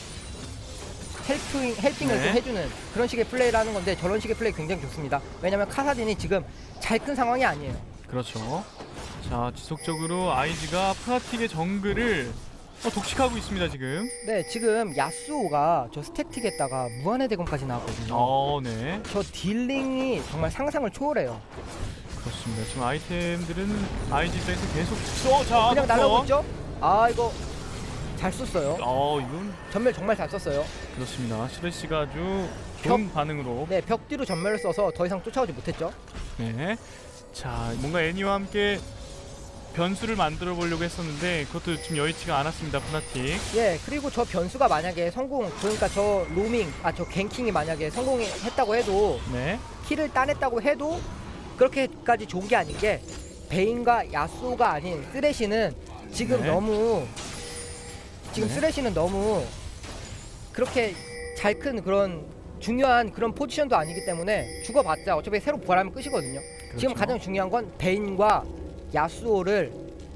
헬핑을 네. 좀 해주는 그런 식의 플레이를 하는 건데 저런 식의 플레이 굉장히 좋습니다. 왜냐면 카사딘이 지금 잘 큰 상황이 아니에요. 그렇죠. 자, 지속적으로 IG가 프나틱의 정글을 독식하고 있습니다 지금. 네, 지금 야스오가 저 스태틱에다가 무한의 대검까지 나왔거든요. 네. 저 딜링이 정말 상상을 초월해요. 그렇습니다. 지금 아이템들은 IG 입장에서 계속 그냥 날라오고 있죠? 이거 잘 썼어요. 이건 전멸 정말 잘 썼어요. 그렇습니다. 시레시가 아주 좋은 반응으로. 네, 벽 뒤로 전멸을 써서 더 이상 쫓아오지 못했죠. 네. 자, 뭔가 애니와 함께 변수를 만들어 보려고 했었는데 그것도 지금 여의치가 않았습니다. 프나틱. 예, 그리고 저 변수가 만약에 그러니까 저 로밍, 저 갱킹이 만약에 성공했다고 해도 네. 킬을 따냈다고 해도 그렇게까지 좋은 게 아닌 게 베인과 야스오가 아닌 쓰레쉬는 지금 네. 너무 지금 네. 쓰레쉬는 너무 그렇게 잘 큰 그런 중요한 그런 포지션도 아니기 때문에 죽어봤자 어차피 새로 부활하면 끝이거든요. 그렇죠. 지금 가장 중요한 건 베인과 야스오를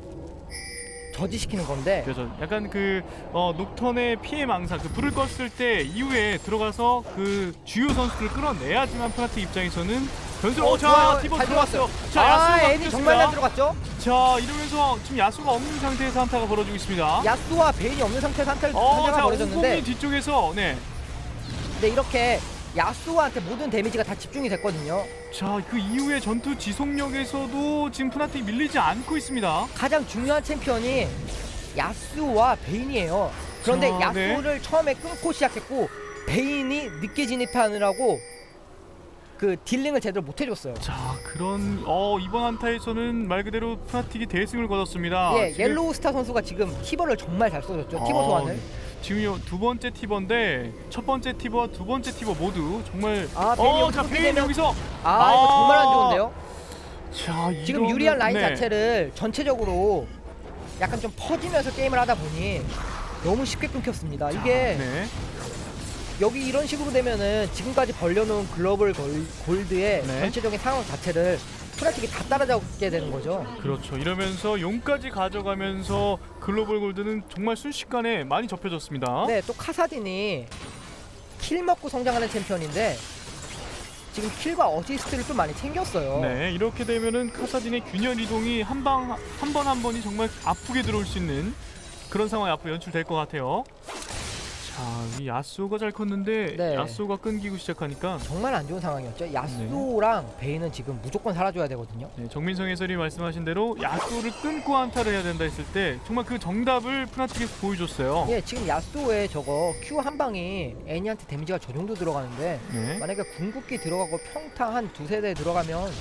저지시키는 건데 그래서 약간 그 녹턴의 피해 망상, 그 불을 껐을 때 이후에 들어가서 그 주요 선수들을 끌어내야지만 프나틱 입장에서는 변수를 자, 티버 잘 들어왔어요. 들어갔어요. 자, 야수가 애니 정말 잘 들어갔죠? 자, 이러면서 지금 야수가 없는 상태에서 한타가 벌어지고 있습니다. 야스와 베인이 없는 상태에서 한타가 자, 벌어졌는데 오공이 뒤쪽에서 근데 이렇게 야스오한테 모든 데미지가 다 집중이 됐거든요. 자, 그 이후에 전투 지속력에서도 지금 프나틱이 밀리지 않고 있습니다. 가장 중요한 챔피언이 야스오와 베인이에요. 그런데 자, 야스오를 처음에 끊고 시작했고 베인이 늦게 진입하느라고 그 딜링을 제대로 못 해줬어요. 자, 그런 이번 한타에서는 말 그대로 프나틱이 대승을 거뒀습니다. 예, 옐로우 스타 선수가 지금 티버를 정말 잘 써줬죠. 티버 소환을. 지금 두 번째 티버인데 첫 번째 티버와 두 번째 티버 모두 정말 베인이 베인 여기서 이거 정말 안 좋은데요. 자, 지금 유리한 라인 네. 자체를 전체적으로 약간 좀 퍼지면서 게임을 하다 보니 너무 쉽게 끊겼습니다. 이게 네. 여기 이런 식으로 되면은 지금까지 벌려놓은 글로벌 골드의 네. 전체적인 상황 자체를 프나틱이 다 따라잡게 되는 거죠. 그렇죠. 이러면서 용까지 가져가면서 글로벌 골드는 정말 순식간에 많이 접혀졌습니다. 네, 또 카사딘이 킬 먹고 성장하는 챔피언인데 지금 킬과 어시스트를 좀 많이 챙겼어요. 네, 이렇게 되면은 카사딘의 균열 이동이 한 번 한 번이 정말 아프게 들어올 수 있는 그런 상황이 앞으로 연출될 것 같아요. 자, 이 야스오가 잘 컸는데 네. 야스오가 끊기고 시작하니까 정말 안 좋은 상황이었죠. 야스오랑 베인은 지금 무조건 살아줘야 되거든요. 네, 정민성 해설이 말씀하신 대로 야스오를 끊고 한타를 해야 된다 했을 때 정말 그 정답을 프나틱에서 보여줬어요. 예, 지금 야스오의 저거 Q 한 방이 애니한테 데미지가 저 정도 들어가는데 네. 만약에 궁극기 들어가고 평타 한 두세 대 들어가면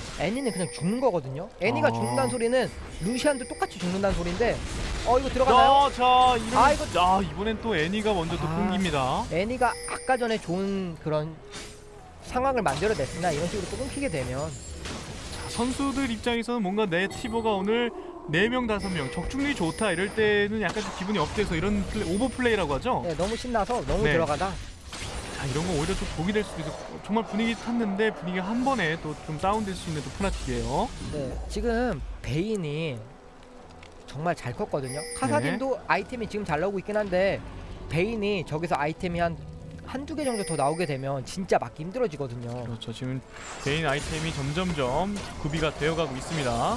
애니는 그냥 죽는 거거든요. 애니가 아. 죽는다는 소리는 루시안도 똑같이 죽는다는 소리인데 이거 들어가나요? 자, 이러면, 이거 이번엔 또 애니가 먼저 또 끊깁니다. 애니가 아까 전에 좋은 그런 상황을 만들어냈으나 이런 식으로 또 끊기게 되면 선수들 입장에서는 뭔가 내 티버가 오늘 4명, 5명 적중률이 좋다 이럴 때는 약간 좀 기분이 업돼서 이런 오버플레이라고 하죠. 네, 너무 신나서 너무 네. 들어가다 자, 이런 거 오히려 좀 독이 될 수도 있어. 정말 분위기 탔는데 분위기가 한 번에 또 좀 다운될 수 있는 또 푸나틱이에요. 네, 지금 베인이 정말 잘 컸거든요. 카사딘도 아이템이 지금 잘 나오고 있긴 한데 베인이 저기서 아이템이 한두 개 정도 더 나오게 되면 진짜 막기 힘들어지거든요. 그렇죠. 지금 개인 아이템이 점점점 구비가 되어가고 있습니다.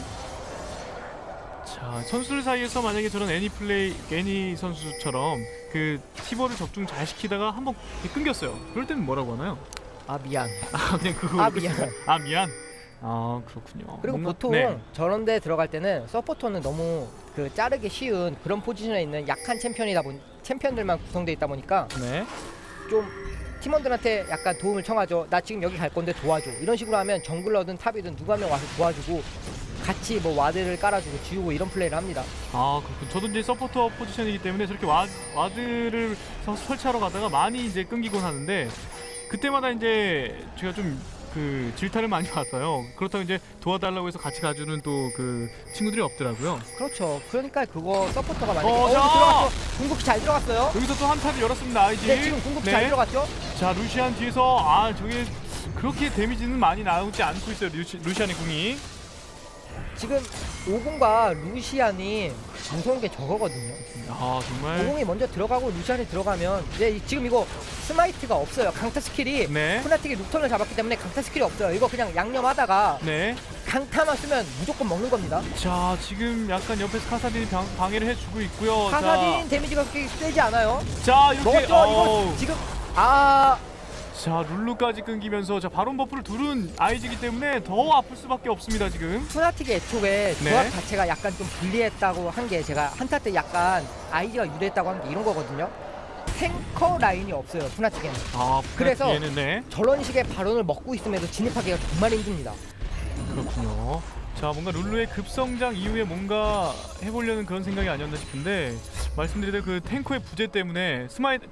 자, 선수들 사이에서 만약에 저런 애니 선수처럼 그 티버를 적중 잘 시키다가 한번 끊겼어요. 그럴 때는 뭐라고 하나요? 아 미안. 그냥 그거 미안. 미안. 그렇군요. 그리고 뭔가, 보통 네. 저런 데 들어갈 때는 서포터는 너무 그 자르기 쉬운 그런 포지션에 있는 약한 챔피언들만 구성되어 있다 보니까 네. 좀 팀원들한테 약간 도움을 청하죠. 나 지금 여기 갈 건데 도와줘. 이런 식으로 하면 정글러든 탑이든 누가 한 명 와서 도와주고 같이 뭐 와드를 깔아주고 지우고 이런 플레이를 합니다. 그렇군. 저도 이제 서포터 포지션이기 때문에 저렇게 와드를 설치하러 가다가 많이 이제 끊기곤 하는데 그때마다 이제 제가 좀 그 질타를 많이 받아요. 그렇다고 이제 도와달라고 해서 같이 가주는 또 그 친구들이 없더라고요. 그렇죠. 그러니까 그거 서포터가 만약에 자! 들어갔어. 궁극기 잘 들어갔어요. 여기서 또 한타를 열었습니다. 아이지. 네, 지금 궁극기 잘 들어갔죠. 자, 루시안 뒤에서 저게 그렇게 데미지는 많이 나오지 않고 있어요. 루시안의 궁이. 지금 오공과 루시안이 무서운 게 저거거든요. 정말. 오공이 먼저 들어가고 루시안이 들어가면 지금 이거 스마이트가 없어요. 강타 스킬이 네. 푸나틱이 룩턴을 잡았기 때문에 강타 스킬이 없어요. 이거 그냥 양념하다가 네. 강타만 쓰면 무조건 먹는 겁니다. 자, 지금 약간 옆에서 카사딘이 방해를 해주고 있고요. 카사딘 데미지가 그렇게 세지 않아요. 자, 이렇게. 먹었죠? 이거 지금 자, 룰루까지 끊기면서 바론 버프를 두른 아이즈이기 때문에 더 아플 수밖에 없습니다. 지금. 푸나틱의 애초에 네. 조합 자체가 약간 좀 불리했다고 한 게 제가 한타 때 약간 아이즈가 유리했다고 한 게 이런 거거든요. 탱커 라인이 없어요. 푸나틱에는. 그래서 푸나틱에는, 네. 저런 식의 바론을 먹고 있음에도 진입하기가 정말 힘듭니다. 그렇군요. 자, 뭔가 룰루의 급성장 이후에 뭔가 해보려는 그런 생각이 아니었나 싶은데 말씀드린 그 탱커의 부재 때문에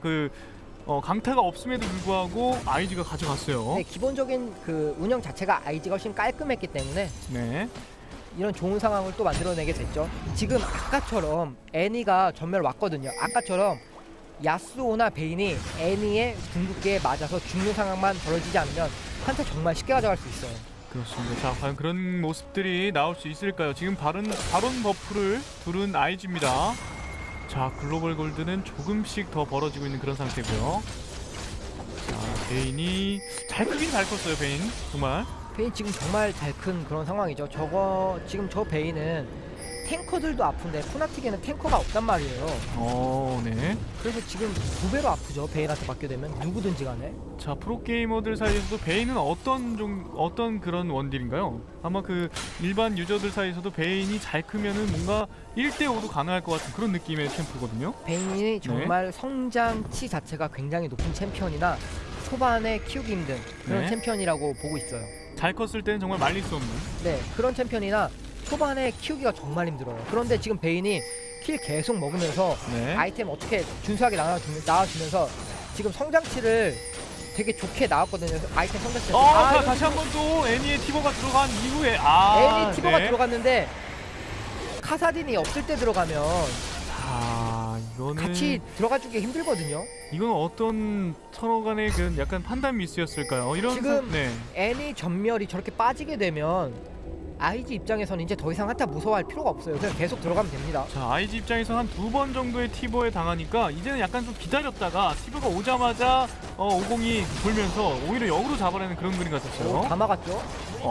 강타가 없음에도 불구하고 아이즈가 가져갔어요. 네, 기본적인 그 운영 자체가 아이즈가 훨씬 깔끔했기 때문에 네. 이런 좋은 상황을 또 만들어내게 됐죠. 지금 아까처럼 애니가 전멸 왔거든요. 아까처럼 야스오나 베인이 애니의 궁극기에 맞아서 죽는 상황만 벌어지지 않으면 한타 정말 쉽게 가져갈 수 있어요. 그렇습니다. 자, 과연 그런 모습들이 나올 수 있을까요? 지금 바론 버프를 두른 아이즈입니다. 자, 글로벌 골드는 조금씩 더 벌어지고 있는 그런 상태고요. 자, 베인이 잘 크긴 잘 컸어요. 베인 정말. 베인 지금 정말 잘 큰 그런 상황이죠. 지금 저 베인은 탱커들도 아픈데 푸나틱에는 탱커가 없단 말이에요. 네. 그래서 지금 2배로 아프죠. 베인한테 받게 되면 누구든지 간에. 자, 프로게이머들 사이에서도 베인은 어떤 그런 원딜인가요? 아마 그 일반 유저들 사이에서도 베인이 잘 크면은 뭔가 1대5도 가능할 것 같은 그런 느낌의 챔프거든요. 베인이 정말 성장치 자체가 굉장히 높은 챔피언이나 초반에 키우기 힘든 그런 네. 챔피언이라고 보고 있어요. 잘 컸을 때는 정말 말릴 수 없는. 네, 그런 챔피언이나 초반에 키우기가 정말 힘들어요. 그런데 지금 베인이 킬 계속 먹으면서 네. 아이템 어떻게 준수하게 나와주면서 지금 성장치를 되게 좋게 나왔거든요. 아이템 성장치. 다시 한 번 또 애니의 티버가 들어간 이후에 애니 티버가 네. 들어갔는데 카사딘이 없을 때 들어가면 이거는 같이 들어가주기 힘들거든요. 이건 어떤 서로 간의 그 약간 판단 미스였을까요? 지금 네. 애니 전멸이 저렇게 빠지게 되면 아이즈 입장에서는 이제 더 이상 한타 무서워할 필요가 없어요. 그냥 계속 들어가면 됩니다. 자, 아이즈 입장에서 한 2번 정도의 티버에 당하니까 이제는 약간 좀 기다렸다가 티버가 오자마자 50이 돌면서 오히려 역으로 잡아내는 그런 그림 같았어요. 다 막았죠?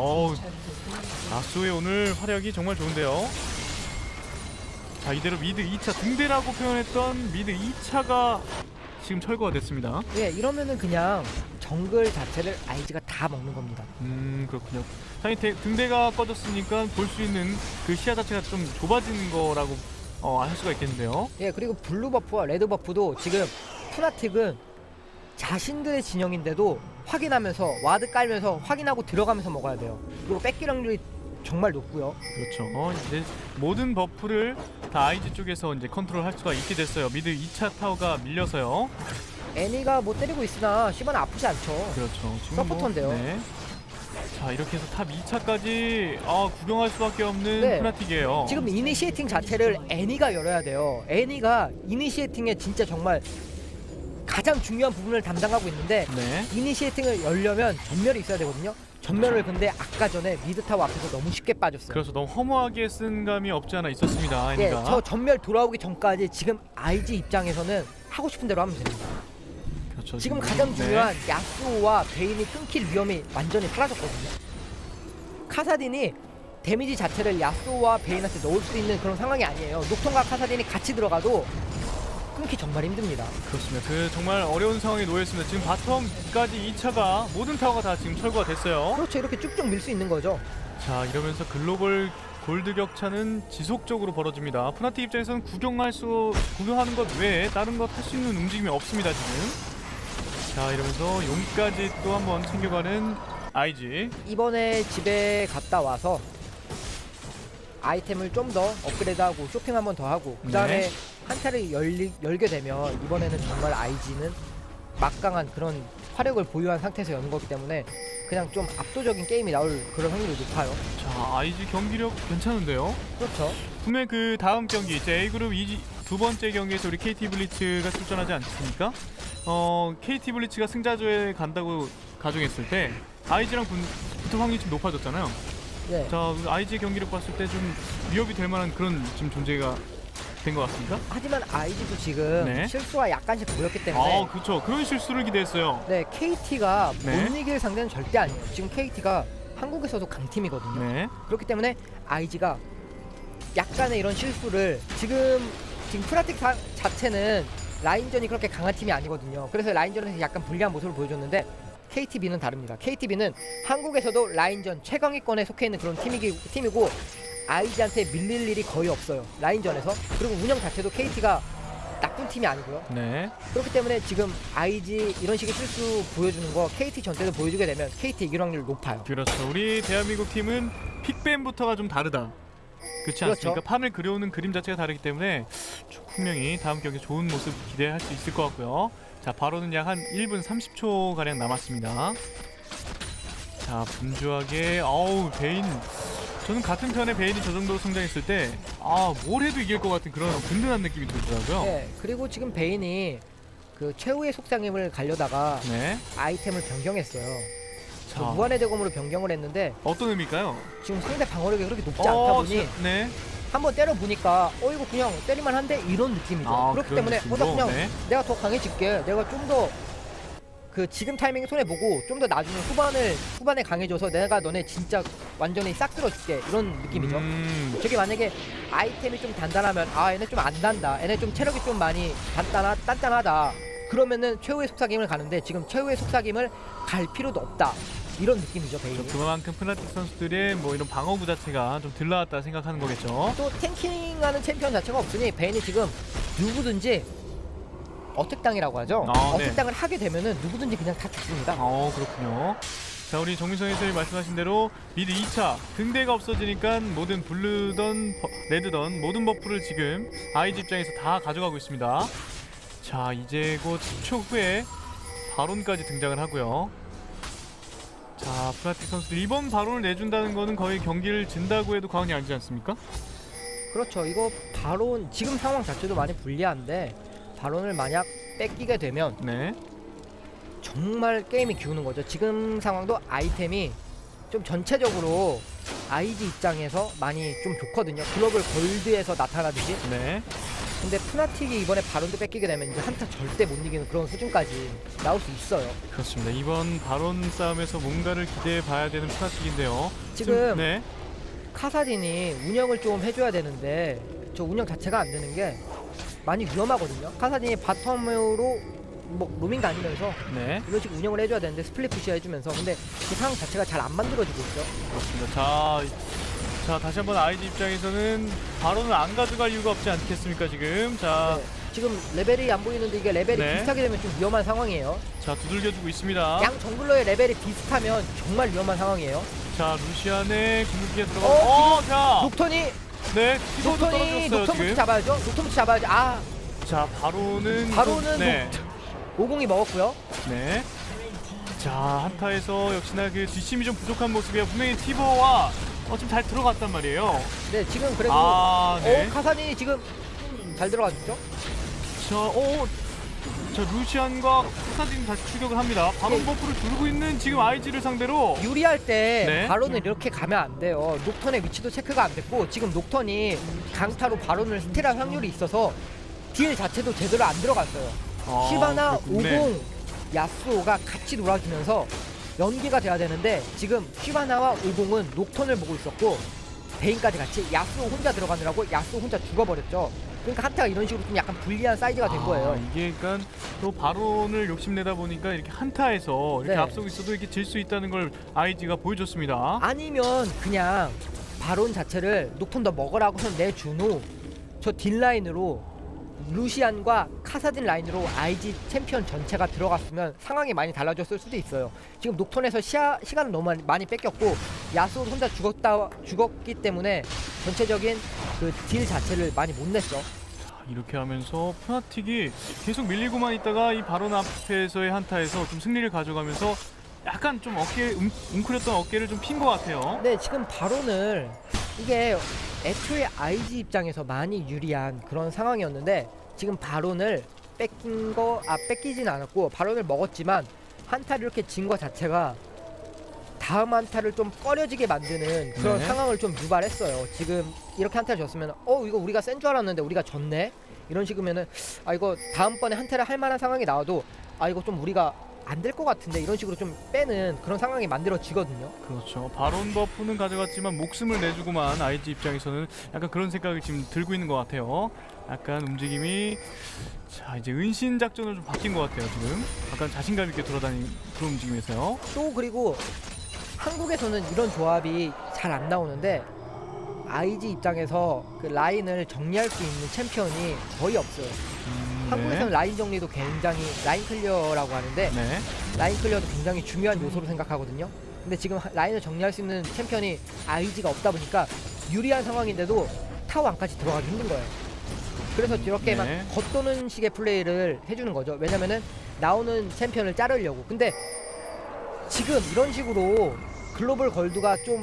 아수의 오늘 활약이 정말 좋은데요. 자, 이대로 미드 2차 등대라고 표현했던 미드 2차가 지금 철거가 됐습니다. 예, 이러면은 그냥 정글 자체를 아이즈가 다 먹는 겁니다. 그렇군요. 당연히 등대가 꺼졌으니까 볼 수 있는 그 시야 자체가 좀 좁아지는 거라고 할 수가 있겠는데요. 예, 그리고 블루 버프와 레드 버프도 지금 푸나틱은 자신들의 진영인데도 확인하면서 와드 깔면서 확인하고 들어가면서 먹어야 돼요. 그리고 뺏길 확률이 정말 높고요. 그렇죠. 이제 모든 버프를 다 IG 쪽에서 이제 컨트롤할 수가 있게 됐어요. 미드 2차 타워가 밀려서요. 애니가 뭐 때리고 있으나 시바나 아프지 않죠. 그렇죠. 지금 서포터인데요. 네. 자, 이렇게 해서 탑 2차까지 구경할 수밖에 없는 네. 프나틱이에요. 지금 이니시에이팅 자체를 애니가 열어야 돼요. 애니가 이니시에이팅에 진짜 정말 가장 중요한 부분을 담당하고 있는데 네. 이니시에이팅을 열려면 전멸이 있어야 되거든요. 전멸을 근데 아까 전에 미드타워 앞에서 너무 쉽게 빠졌어요. 그래서 너무 허무하게 쓴 감이 없지 않아 있었습니다. 예, 애니가. 저 전멸 돌아오기 전까지 지금 IG 입장에서는 하고 싶은 대로 하면 됩니다. 그렇죠. 지금 가장 중요한 야스오와 베인이 끊길 위험이 완전히 사라졌거든요. 카사딘이 데미지 자체를 야스오와 베인한테 넣을 수 있는 그런 상황이 아니에요. 녹턴과 카사딘이 같이 들어가도 끊기 정말 힘듭니다. 그렇습니다. 그 정말 어려운 상황에 놓여있습니다. 지금 바텀까지 2차가 모든 타워가 다 지금 철거가 됐어요. 그렇죠. 이렇게 쭉쭉 밀 수 있는 거죠. 자, 이러면서 글로벌 골드 격차는 지속적으로 벌어집니다. 프나틱 입장에서는 구경하는 것 외에 다른 것 할 수 있는 움직임이 없습니다, 지금. 자, 이러면서 용까지 또 한번 챙겨가는 IG. 이번에 집에 갔다 와서 아이템을 좀 더 업그레이드하고 쇼핑 한 번 더 하고 그 다음에 네. 한타를 열게 되면 이번에는 정말 IG는 막강한 그런 화력을 보유한 상태에서 여는 거기 때문에 그냥 좀 압도적인 게임이 나올 그런 확률이 높아요. 자, IG 경기력 괜찮은데요? 그렇죠. 분명 그 다음 경기 이제 A그룹 두 번째 경기에서 우리 KT 블리츠가 출전하지 않습니까? KT 블리츠가 승자조에 간다고 가정했을 때 IG랑 붙을 확률이 좀 높아졌잖아요. 네. 자, IG 경기력 봤을 때 좀 위협이 될 만한 그런 지금 존재가 된 것 같습니다. 하지만 IG도 지금 네. 실수가 약간씩 보였기 때문에 그렇죠. 그런 실수를 기대했어요. 네, KT가 네. 못 이길 상대는 절대 아니에요. 지금 KT가 한국에서도 강팀이거든요. 네. 그렇기 때문에 IG가 약간의 이런 실수를 지금 프나틱 자체는 라인전이 그렇게 강한 팀이 아니거든요. 그래서 라인전에서 약간 불리한 모습을 보여줬는데 KTB는 다릅니다. KTB는 한국에서도 라인전 최강위권에 속해 있는 그런 팀이고 IG한테 밀릴 일이 거의 없어요. 라인전에서. 그리고 운영 자체도 KT가 나쁜 팀이 아니고요. 네. 그렇기 때문에 지금 IG 이런 식의 실수 보여주는 거 KT 전체도 보여주게 되면 KT 이길 확률이 높아요. 그렇죠. 우리 대한민국 팀은 픽뱀부터가 좀 다르다. 그렇지 않습니까? 그렇죠. 판을 그려오는 그림 자체가 다르기 때문에 분명히 다음 경기 좋은 모습 기대할 수 있을 것 같고요. 자, 바로는 약 한 1분 30초 가량 남았습니다. 자, 분주하게 베인. 저는 같은 편에 베인이 저 정도로 성장했을 때 뭘 해도 이길 것 같은 그런 든든한 느낌이 들더라고요. 네, 그리고 지금 베인이 그 최후의 속삭임을 가려다가 네. 아이템을 변경했어요. 자, 무한의 대검으로 변경을 했는데 어떤 의미일까요? 지금 상대 방어력이 그렇게 높지 않다 보니 네. 한번 때려보니까 이거 그냥 때리만 한데 이런 느낌이죠. 그렇기 그런 때문에 느낌으로? 그냥 네. 내가 더 강해질게. 내가 좀 더 그 지금 타이밍에 손해보고 좀 더 나중에 후반에 강해져서 내가 너네 진짜 완전히 싹 쓸어줄게. 이런 느낌이죠. 저게 만약에 아이템이 좀 단단하면 얘네 좀 안 단다. 얘네 좀 체력이 좀 많이 단단하다. 그러면은 최후의 속삭임을 가는데 지금 최후의 속삭임을 갈 필요도 없다. 이런 느낌이죠, 베인이. 그만큼 프나틱 선수들의 뭐 이런 방어구 자체가 좀 들나왔다 생각하는 거겠죠. 또 탱킹하는 챔피언 자체가 없으니 베인이 지금 누구든지 어택당이라고 하죠. 네. 어택당을 하게 되면은 누구든지 그냥 다 죽습니다. 그렇군요. 자, 우리 정민성 해설이 말씀하신 대로 미드 2차 등대가 없어지니까 모든 블루던 레드던 모든 버프를 지금 IG 입장에서 다 가져가고 있습니다. 자, 이제 곧 10초 후에 바론까지 등장을 하고요. 자, 프나틱 선수들 이번 바론을 내준다는 거는 거의 경기를 진다고 해도 과언이 아니지 않습니까? 그렇죠. 이거 바론 지금 상황 자체도 많이 불리한데 바론을 만약 뺏기게 되면 네. 정말 게임이 기우는 거죠. 지금 상황도 아이템이 좀 전체적으로 IG 입장에서 많이 좀 좋거든요. 글로벌 골드에서 나타나듯이. 네. 근데 푸나틱이 이번에 바론도 뺏기게 되면 이제 한타 절대 못 이기는 그런 수준까지 나올 수 있어요. 그렇습니다. 이번 바론 싸움에서 뭔가를 기대해 봐야 되는 푸나틱인데요. 지금 네. 카사딘이 운영을 좀 해줘야 되는데 저 운영 자체가 안 되는 게 많이 위험하거든요. 카사딘이 바텀으로 뭐 로밍 다니면서 네. 이런 식으로 운영을 해줘야 되는데 스플릿 푸시 해주면서 근데 그 상황 자체가 잘 안 만들어지고 있죠. 그렇습니다. 자, 다시 한번 IG 입장에서는 바론을 안 가져갈 이유가 없지 않겠습니까 지금. 자, 네. 지금 레벨이 안 보이는데 이게 레벨이 네. 비슷하게 되면 좀 위험한 상황이에요. 자, 두들겨주고 있습니다. 양 정글러의 레벨이 비슷하면 정말 위험한 상황이에요. 자, 루시안의 궁극기에 들어가. 자, 녹턴이 네, 키보드 떨어졌어요 녹턴부터 지금. 잡아야죠. 녹턴부터 잡아야죠. 자, 바로는 네. 50이 먹었고요. 네. 자, 한타에서 역시나 그 뒷심이 좀 부족한 모습이야. 분명히 티버와 좀 잘 들어갔단 말이에요. 네, 지금 그래도 네. 카산이 지금 잘 들어갔죠. 자, 루시안과 카사딘 다시 추격을 합니다. 바론 버프를 두르고 있는 지금 IG를 상대로 유리할 때 네. 바론을 이렇게 가면 안 돼요. 녹턴의 위치도 체크가 안 됐고 지금 녹턴이 강타로 바론을 스틸할 확률이 있어서 딜 자체도 제대로 안 들어갔어요. 시바나, 그렇군요. 오공, 야스오가 같이 놀아주면서 연계가 돼야 되는데 지금 시바나와 오공은 녹턴을 보고 있었고 베인까지 같이 야스오 혼자 들어가느라고 야스오 혼자 죽어버렸죠. 그러니까 한타가 이런 식으로 좀 약간 불리한 사이즈가 된 거예요. 이게 그러니까 또 바론을 욕심내다 보니까 이렇게 한타에서 이렇게 네. 앞서고 있어도 이렇게 질 수 있다는 걸 IG가 보여줬습니다. 아니면 그냥 바론 자체를 녹턴 더 먹으라고 내준 후 저 딜라인으로 루시안과 카사딘 라인으로 IG 챔피언 전체가 들어갔으면 상황이 많이 달라졌을 수도 있어요. 지금 녹턴에서 시간을 너무 많이 뺏겼고 야수도 혼자 죽었기 때문에 전체적인 그 딜 자체를 많이 못 냈죠. 자, 이렇게 하면서 푸나틱이 계속 밀리고만 있다가 이 바론 앞에서의 한타에서 좀 승리를 가져가면서 약간 좀 웅크렸던 어깨를 좀 핀 것 같아요. 네, 지금 바론을 이게 애초에 IG 입장에서 많이 유리한 그런 상황이었는데 지금 바론을 뺏기진 않았고 바론을 먹었지만 한타를 이렇게 진 거 자체가 다음 한타를 좀 꺼려지게 만드는 그런 네. 상황을 좀 유발했어요. 지금 이렇게 한타를 졌으면 이거 우리가 센 줄 알았는데 우리가 졌네? 이런 식이면은 이거 다음번에 한타를 할 만한 상황이 나와도 이거 좀 우리가 안 될 것 같은데 이런 식으로 좀 빼는 그런 상황이 만들어지거든요. 그렇죠. 바론 버프는 가져갔지만 목숨을 내주고만 IG 입장에서는 약간 그런 생각이 지금 들고 있는 것 같아요. 약간 움직임이 자 이제 은신 작전으로 좀 바뀐 것 같아요. 지금 약간 자신감 있게 돌아다니는 그런 움직임에서요. 또 그리고 한국에서는 이런 조합이 잘 안 나오는데 IG 입장에서 그 라인을 정리할 수 있는 챔피언이 거의 없어요. 한국에서는 네. 라인 정리도 굉장히 라인 클리어라고 하는데 네. 라인 클리어도 굉장히 중요한 요소로 생각하거든요. 근데 지금 라인을 정리할 수 있는 챔피언이 IG가 없다 보니까 유리한 상황인데도 타워 안까지 들어가기 힘든 거예요. 그래서 이렇게 막 네. 겉도는 식의 플레이를 해주는 거죠. 왜냐면은 나오는 챔피언을 자르려고. 근데 지금 이런 식으로 글로벌 걸드가 좀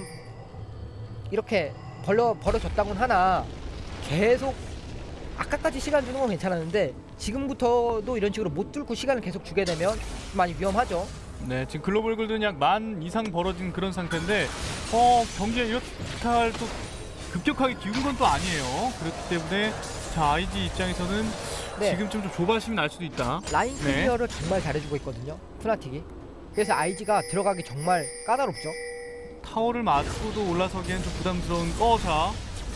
이렇게 벌어졌다곤 하나 계속 아까까지 시간 주는 건 괜찮았는데 지금부터도 이런 식으로 못 뚫고 시간을 계속 주게 되면 좀 많이 위험하죠. 네, 지금 글로벌 골드는 약 10,000 이상 벌어진 그런 상태인데 경기에 이렇게 또 급격하게 기운 건 또 아니에요. 그렇기 때문에 자 IG 입장에서는 네. 지금쯤 좀 조바심이 날 수도 있다. 라인 네. 클리어를 정말 잘해주고 있거든요. 푸나틱이. 그래서 IG가 들어가기 정말 까다롭죠. 타워를 맞고도 올라서기엔 좀 부담스러운 자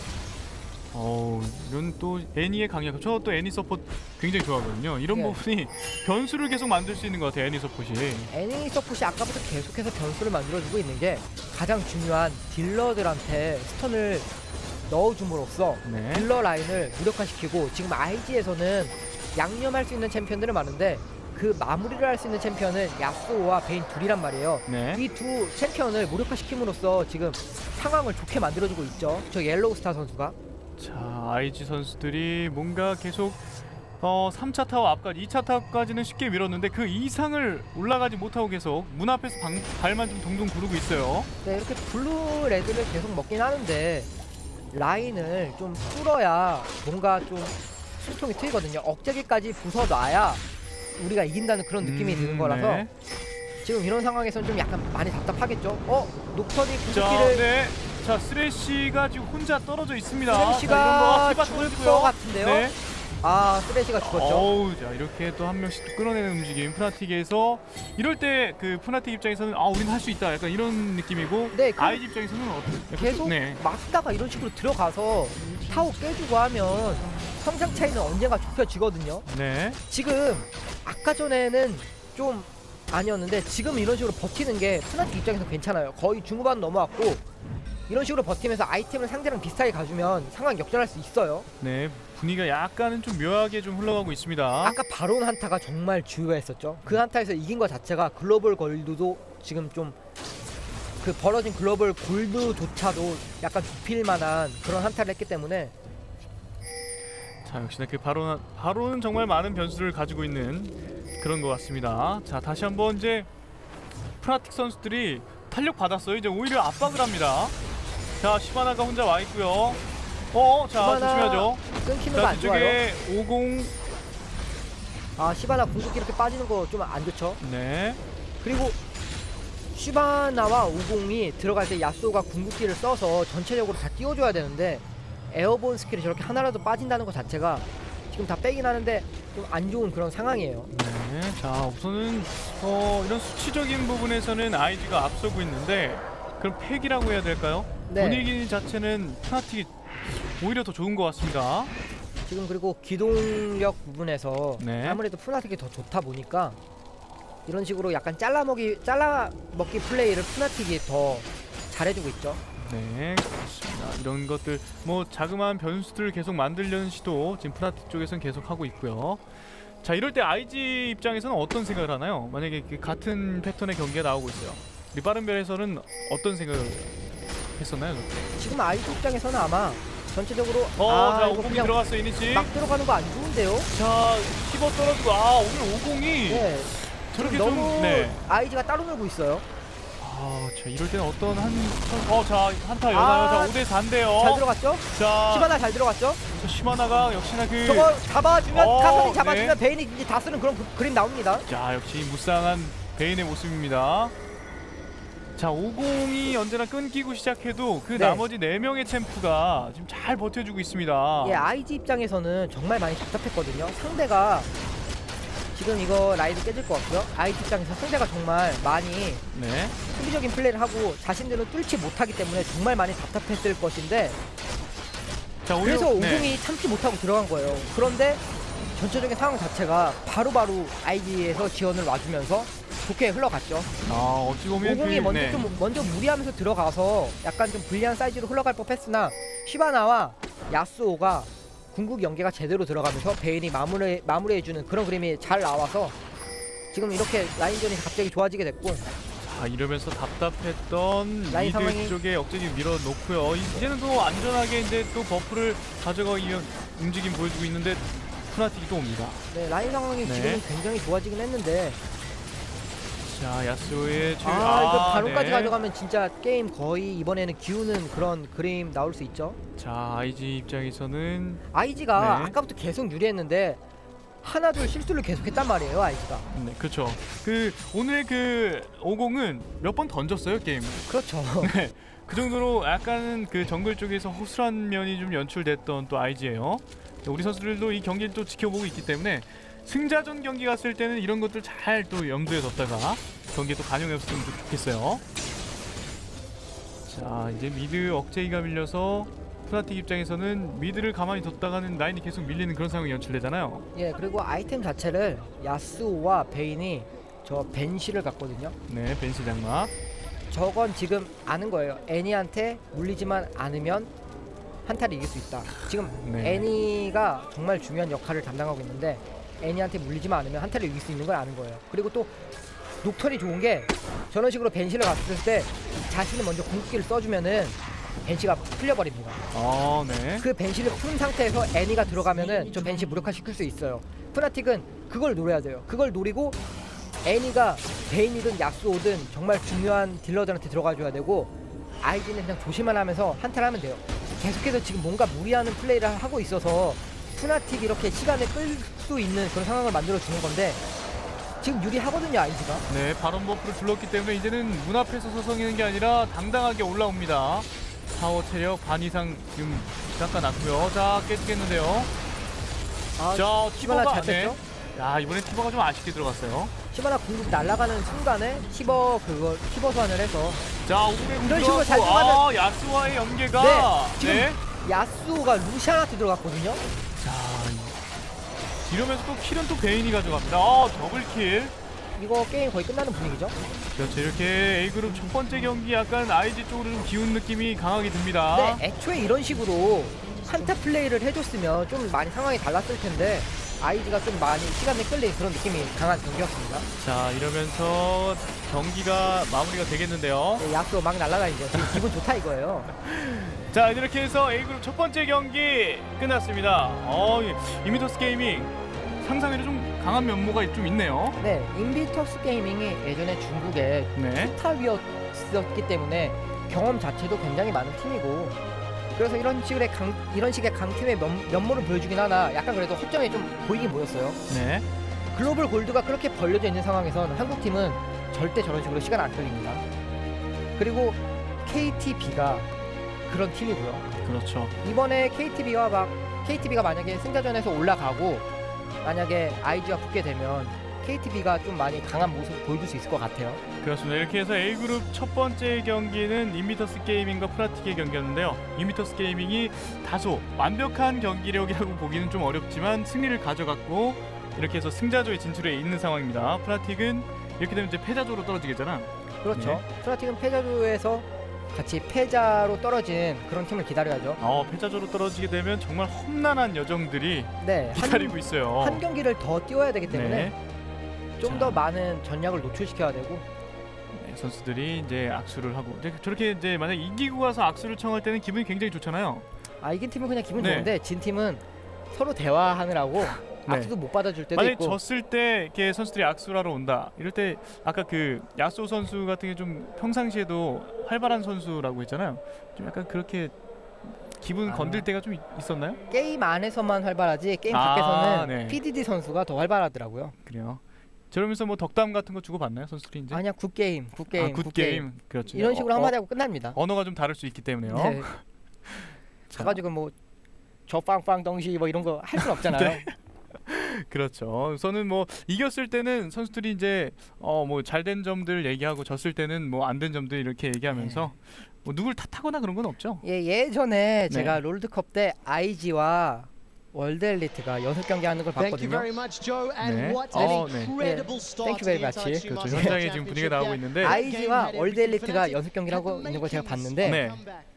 이런 또 애니의 강약. 저 또 애니 서포트 굉장히 좋아하거든요. 이런 네. 부분이 변수를 계속 만들 수 있는 것 같아요. 애니 서폿이. 애니 서폿이 아까부터 계속해서 변수를 만들어주고 있는 게 가장 중요한 딜러들한테 스턴을 넣어줌으로써 네. 딜러 라인을 무력화시키고 지금 IG에서는 양념할 수 있는 챔피언들은 많은데 그 마무리를 할 수 있는 챔피언은 야스오와 베인 둘이란 말이에요. 네. 이 두 챔피언을 무력화시킴으로써 지금 상황을 좋게 만들어주고 있죠. 저 옐로우 스타 선수가. 자, IG 선수들이 뭔가 계속 3차 타워 앞까지 2차 타워까지는 쉽게 밀었는데 그 이상을 올라가지 못하고 계속 문 앞에서 발만 좀 동동 구르고 있어요. 네, 이렇게 블루 레드를 계속 먹긴 하는데 라인을 좀 뚫어야 뭔가 좀 숨통이 트이거든요. 억제기까지 부숴놔야 우리가 이긴다는 그런 느낌이 드는 거라서 네. 지금 이런 상황에서는 좀 약간 많이 답답하겠죠. 녹턴이 자, 구두기를 네. 자, 쓰레쉬가 지금 혼자 떨어져 있습니다. 쓰레쉬가 자, 죽을 떨어졌고요. 것 같은데요. 네. 쓰레쉬가 죽었죠. 자, 이렇게 또 한 명씩 또 끌어내는 움직임 푸나틱에서 이럴 때 그 푸나틱 입장에서는 우리는 할 수 있다. 약간 이런 느낌이고 네, IG 입장에서는 계속 네. 막다가 이런 식으로 들어가서 타워 깨주고 하면 성장 차이는 언젠가 좁혀지거든요. 네. 지금 아까 전에는 좀 아니었는데 지금 이런 식으로 버티는 게 푸나틱 입장에서 괜찮아요. 거의 중후반 넘어왔고 이런 식으로 버티면서 아이템을 상대랑 비슷하게 가주면 상황 역전할 수 있어요. 네, 분위기가 약간은 좀 묘하게 좀 흘러가고 있습니다. 아까 바론 한타가 정말 주요했었죠. 그 한타에서 이긴 것 자체가 글로벌 골드도 지금 좀 그 벌어진 글로벌 골드조차도 약간 좁힐 만한 그런 한타를 했기 때문에 자, 역시나 그 바로는 정말 많은 변수를 가지고 있는 그런 것 같습니다. 자, 다시 한번 이제 프나틱 선수들이 탄력 받았어요. 이제 오히려 압박을 합니다. 자, 시바나가 혼자 와 있고요. 자, 시바나 조심해야죠. 끊기는 거 자, 안 좋아요. 뒤쪽에 50. 아, 시바나 궁극기 이렇게 빠지는 거 좀 안 좋죠. 네. 그리고 시바나와 우공이 들어갈 때 야스오가 궁극기를 써서 전체적으로 다 띄워줘야 되는데 에어본 스킬이 저렇게 하나라도 빠진다는 것 자체가 지금 다 빼긴 하는데 좀 안 좋은 그런 상황이에요. 네. 자, 우선은 이런 수치적인 부분에서는 IG가 앞서고 있는데 그럼 팩이라고 해야 될까요? 네. 분위기 자체는 프나틱이 오히려 더 좋은 것 같습니다. 지금 그리고 기동력 부분에서 네. 아무래도 푸나틱이 더 좋다 보니까 이런 식으로 약간 잘라먹기 플레이를 푸나틱이 더 잘해주고 있죠. 네, 그렇습니다. 이런 것들 뭐 자그마한 변수들을 계속 만들려는 시도 지금 프나틱 쪽에서는 계속 하고 있고요. 자, 이럴 때 IG 입장에서는 어떤 생각을 하나요? 만약에 같은 패턴의 경기가 나오고 있어요. 우리 빠른별에서는 어떤 생각을 했었나요? 지금 아이즈 입장에서는 아마 전체적으로 자, 이거 50이 그냥 들어갔어요, 이니시. 막 들어가는 거 안 좋은데요? 자, 힙어 떨어지고 오늘 50이 네. 저렇게 너무 좀 네. 아이즈가 따로 놀고 있어요. 자, 이럴 때는 어떤 자, 한타 여나요. 자, 5대 4인데요. 잘 들어갔죠? 자, 시바나 잘 들어갔죠? 시바나가 역시나 그 저거 잡아주면 카선이 네. 잡아주면 베인이 이제 다 쓰는 그런 그림 나옵니다. 자, 역시 무쌍한 베인의 모습입니다. 자, 50이 언제나 끊기고 시작해도 그 네. 나머지 4명의 챔프가 지금 잘 버텨주고 있습니다. 예, IG 입장에서는 정말 많이 답답했거든요. 상대가 지금 이거 라이드 깨질 것 같고요. IG 입장에서 상대가 정말 많이 네. 수비적인 플레이를 하고 자신들은 뚫지 못하기 때문에 정말 많이 답답했을 것인데 자, 오히려 그래서 네. 50이 참지 못하고 들어간 거예요. 그런데 전체적인 상황 자체가 바로바로 IG에서 지원을 와주면서 좋게 흘러갔죠. 어찌 보면 50이 먼저 무리하면서 들어가서 약간 좀 불리한 사이즈로 흘러갈 법했으나 시바나와 야스오가 궁극 연계가 제대로 들어가면서 베인이 마무리해주는 그런 그림이 잘 나와서 지금 이렇게 라인전이 갑자기 좋아지게 됐고 자, 이러면서 답답했던 라인 미드 상황이- 쪽에 억제기 밀어놓고요. 이제는 또 안전하게 이제 또 버프를 가져가기 위한 움직임 보여주고 있는데 푸나틱이 또 옵니다. 네, 라인 상황이 네. 지금은 굉장히 좋아지긴 했는데 자, 야스오의 이거 바론까지 네. 가져가면 진짜 게임 거의 이번에는 기우는 그런 그림 나올 수 있죠. 자, IG 입장에서는 IG가 네. 아까부터 계속 유리했는데 하나 둘 실수를 계속했단 말이에요. IG가. 네, 그렇죠. 오늘 50은 몇 번 던졌어요, 게임. 그렇죠. 네. 그 정도로 약간은 그 정글 쪽에서 허술한 면이 좀 연출됐던 또 IG예요. 우리 선수들도 이 경기를 또 지켜보고 있기 때문에 승자전 경기 갔을 때는 이런 것들 잘 또 염두에 뒀다가 경기에 또 반영했으면 좋겠어요. 자, 이제 미드 억제기가 밀려서 푸나틱 입장에서는 미드를 가만히 뒀다가는 라인이 계속 밀리는 그런 상황이 연출되잖아요. 예, 그리고 아이템 자체를 야스오와 베인이 저 벤시를 갖거든요. 네, 벤시 장막. 저건 지금 아는 거예요. 애니한테 물리지만 않으면 한타를 이길 수 있다. 지금 네. 애니가 정말 중요한 역할을 담당하고 있는데 애니한테 물리지만 않으면 한타를 이길 수 있는 걸 아는 거예요. 그리고 또 녹턴이 좋은 게 저런 식으로 벤시를 갔을 때 자신이 먼저 궁극기를 써주면은 벤시가 풀려버립니다. 네. 그 벤시를 푼 상태에서 애니가 들어가면은 저 벤시 무력화시킬 수 있어요. 푸나틱은 그걸 노려야 돼요. 그걸 노리고 애니가 베인이든 야스오든 정말 중요한 딜러들한테 들어가줘야 되고 IG는 그냥 조심만 하면서 한타를 하면 돼요. 계속해서 지금 뭔가 무리하는 플레이를 하고 있어서 푸나틱이 이렇게 시간을 끌 수 있는 그런 상황을 만들어주는 건데 지금 유리하거든요, IG가. 네, 바론 버프를 둘렀기 때문에 이제는 문 앞에서 서성이는 게 아니라 당당하게 올라옵니다. 타워 체력 반 이상 지금 깎아놨고요. 자, 깨지겠는데요. 자, 시바나 티버가 잘 뺐죠? 야, 이번엔 티버가 좀 아쉽게 들어갔어요. 시바나 궁극 날아가는 순간에 티버 소환을 해서 자, 오브레 이런 식으로 잘 들어가면- 야스와의 연계가 네, 지금 네. 야스오가 루시안한테 들어갔거든요. 자, 이러면서 또 킬은 또 베인이 가져갑니다. 더블킬. 이거 게임 거의 끝나는 분위기죠. 그렇죠. 이렇게 A그룹 첫 번째 경기 약간 IG 쪽으로 좀 기운 느낌이 강하게 듭니다. 네, 애초에 이런 식으로 한타 플레이를 해줬으면 좀 많이 상황이 달랐을 텐데 IG가 좀 많이 시간이 끌린 그런 느낌이 강한 경기였습니다. 자, 이러면서 경기가 마무리가 되겠는데요. 네, 야수 막 날아다니죠. 지금 기분 좋다 이거예요. 자, 이렇게 해서 A그룹 첫 번째 경기 끝났습니다. 이미터스 게이밍 상상외로 좀 강한 면모가 좀 있네요. 네, 인비터스 게이밍이 예전에 중국의 네. 탑이었기 때문에 경험 자체도 굉장히 많은 팀이고, 그래서 이런 식의 강팀의 면모를 보여주긴 하나 약간 그래도 허점이 좀 보이긴 보였어요. 네. 글로벌 골드가 그렇게 벌려져 있는 상황에선 한국 팀은 절대 저런 식으로 시간 안 끌립니다. 그리고 KTB가 그런 팀이고요. 그렇죠. 이번에 KTB가 만약에 승자전에서 올라가고 만약에 IG와 붙게 되면 KTB가 좀 많이 강한 모습 보여줄 수 있을 것 같아요. 그렇습니다. 이렇게 해서 A그룹 첫 번째 경기는 인비터스 게이밍과 프라틱의 경기였는데요. 인비터스 게이밍이 다소 완벽한 경기력이라고 보기는 좀 어렵지만 승리를 가져갔고, 이렇게 해서 승자조에 진출해 있는 상황입니다. 프라틱은 이렇게 되면 이제 패자조로 떨어지겠잖아. 그렇죠. 네. 프라틱은 패자조에서 같이 패자로 떨어진 그런 팀을 기다려야죠. 패자조로 떨어지게 되면 정말 험난한 여정들이 네, 기다리고 있어요. 한 경기를 더 뛰어야 되기 때문에 네. 좀 더 많은 전략을 노출시켜야 되고. 네, 선수들이 이제 악수를 하고 저렇게 이제 만약 이기고 가서 악수를 청할 때는 기분이 굉장히 좋잖아요. 이긴 팀은 그냥 기분 네. 좋은데 진 팀은 서로 대화하느라고 네. 악수도 못 받아줄 때도 만약에 있고. 졌을 때 이렇게 선수들이 악수를 하러 온다. 이럴 때 아까 그 야소 선수 같은 게 좀 평상시에도 활발한 선수라고 했잖아요. 좀 약간 그렇게 기분 건들 때가 좀 있었나요? 게임 안에서만 활발하지 게임 밖에서는 네. PDD 선수가 더 활발하더라고요. 그래요. 저러면서 뭐 덕담 같은 거 주고 받나요, 선수들이 이제? 아니야, 굿게임. 굿게임. 그렇죠. 이런 식으로 한마디 하고 끝납니다. 언어가 좀 다를 수 있기 때문에요. 네. 가가지고 뭐 저 빵빵 덩시 뭐 이런 거 할 순 없잖아요. 네. 그렇죠. 우선은 뭐 이겼을 때는 선수들이 이제 뭐 잘된 점들 얘기하고 졌을 때는 뭐 안 된 점들 이렇게 얘기하면서 뭐 누굴 탓하거나 그런 건 없죠. 예전에 네. 제가 롤드컵 때 IG와 월드 엘리트가 6경기 하는 걸 봤거든요. 네. 네. 땡큐 베리 마치. 그렇죠. 현장에 지금 분위기가 나오고 있는데 IG와 월드 엘리트가 6경기를 하고 있는 걸 제가 봤는데 네.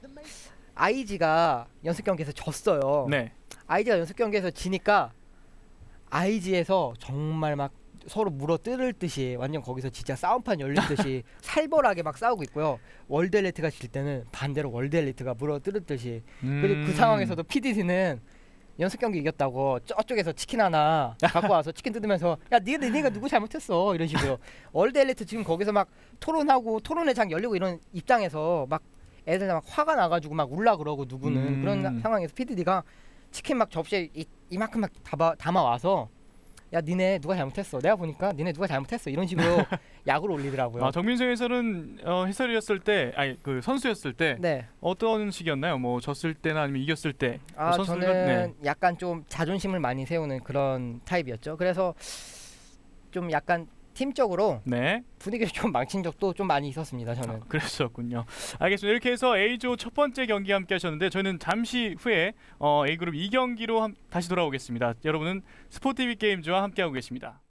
IG가 6경기에서 졌어요. 네. IG가 6경기에서 지니까 IG에서 정말 막 서로 물어 뜯을 듯이 완전 거기서 진짜 싸움판 열린 듯이 살벌하게 막 싸우고 있고요. 월드 엘리트가 질 때는 반대로 월드 엘리트가 물어 뜯을 듯이. 그리고 그 상황에서도 PDD는 6경기 이겼다고 저쪽에서 치킨 하나 갖고 와서 치킨 뜯으면서 야 니가 누구 잘못했어 이런 식으로. 월드 엘리트 지금 거기서 막 토론하고 토론회 장 열리고 이런 입장에서 막 애들 막 화가 나가지고 막 울라 그러고 누구는 그런 상황에서 PDD가 치킨 막 접시에 이만큼 막 담아 와서 야 니네 누가 잘못했어, 내가 보니까 니네 누가 잘못했어 이런 식으로 약을 올리더라고요. 정민성 해설은 해설이었을 때, 아니 그 선수였을 때 네. 어떤 식이었나요? 뭐 졌을 때나 아니면 이겼을 때? 저는 약간 좀 자존심을 많이 세우는 그런 타입이었죠. 그래서 좀 약간 팀적으로 분위기를 좀 망친 적도 좀 많이 있었습니다. 저는. 그랬었군요. 알겠습니다. 이렇게 해서 A조 첫 번째 경기 함께 하셨는데 저희는 잠시 후에 A그룹 2경기로 다시 돌아오겠습니다. 여러분은 스포티비 게임즈와 함께하고 계십니다.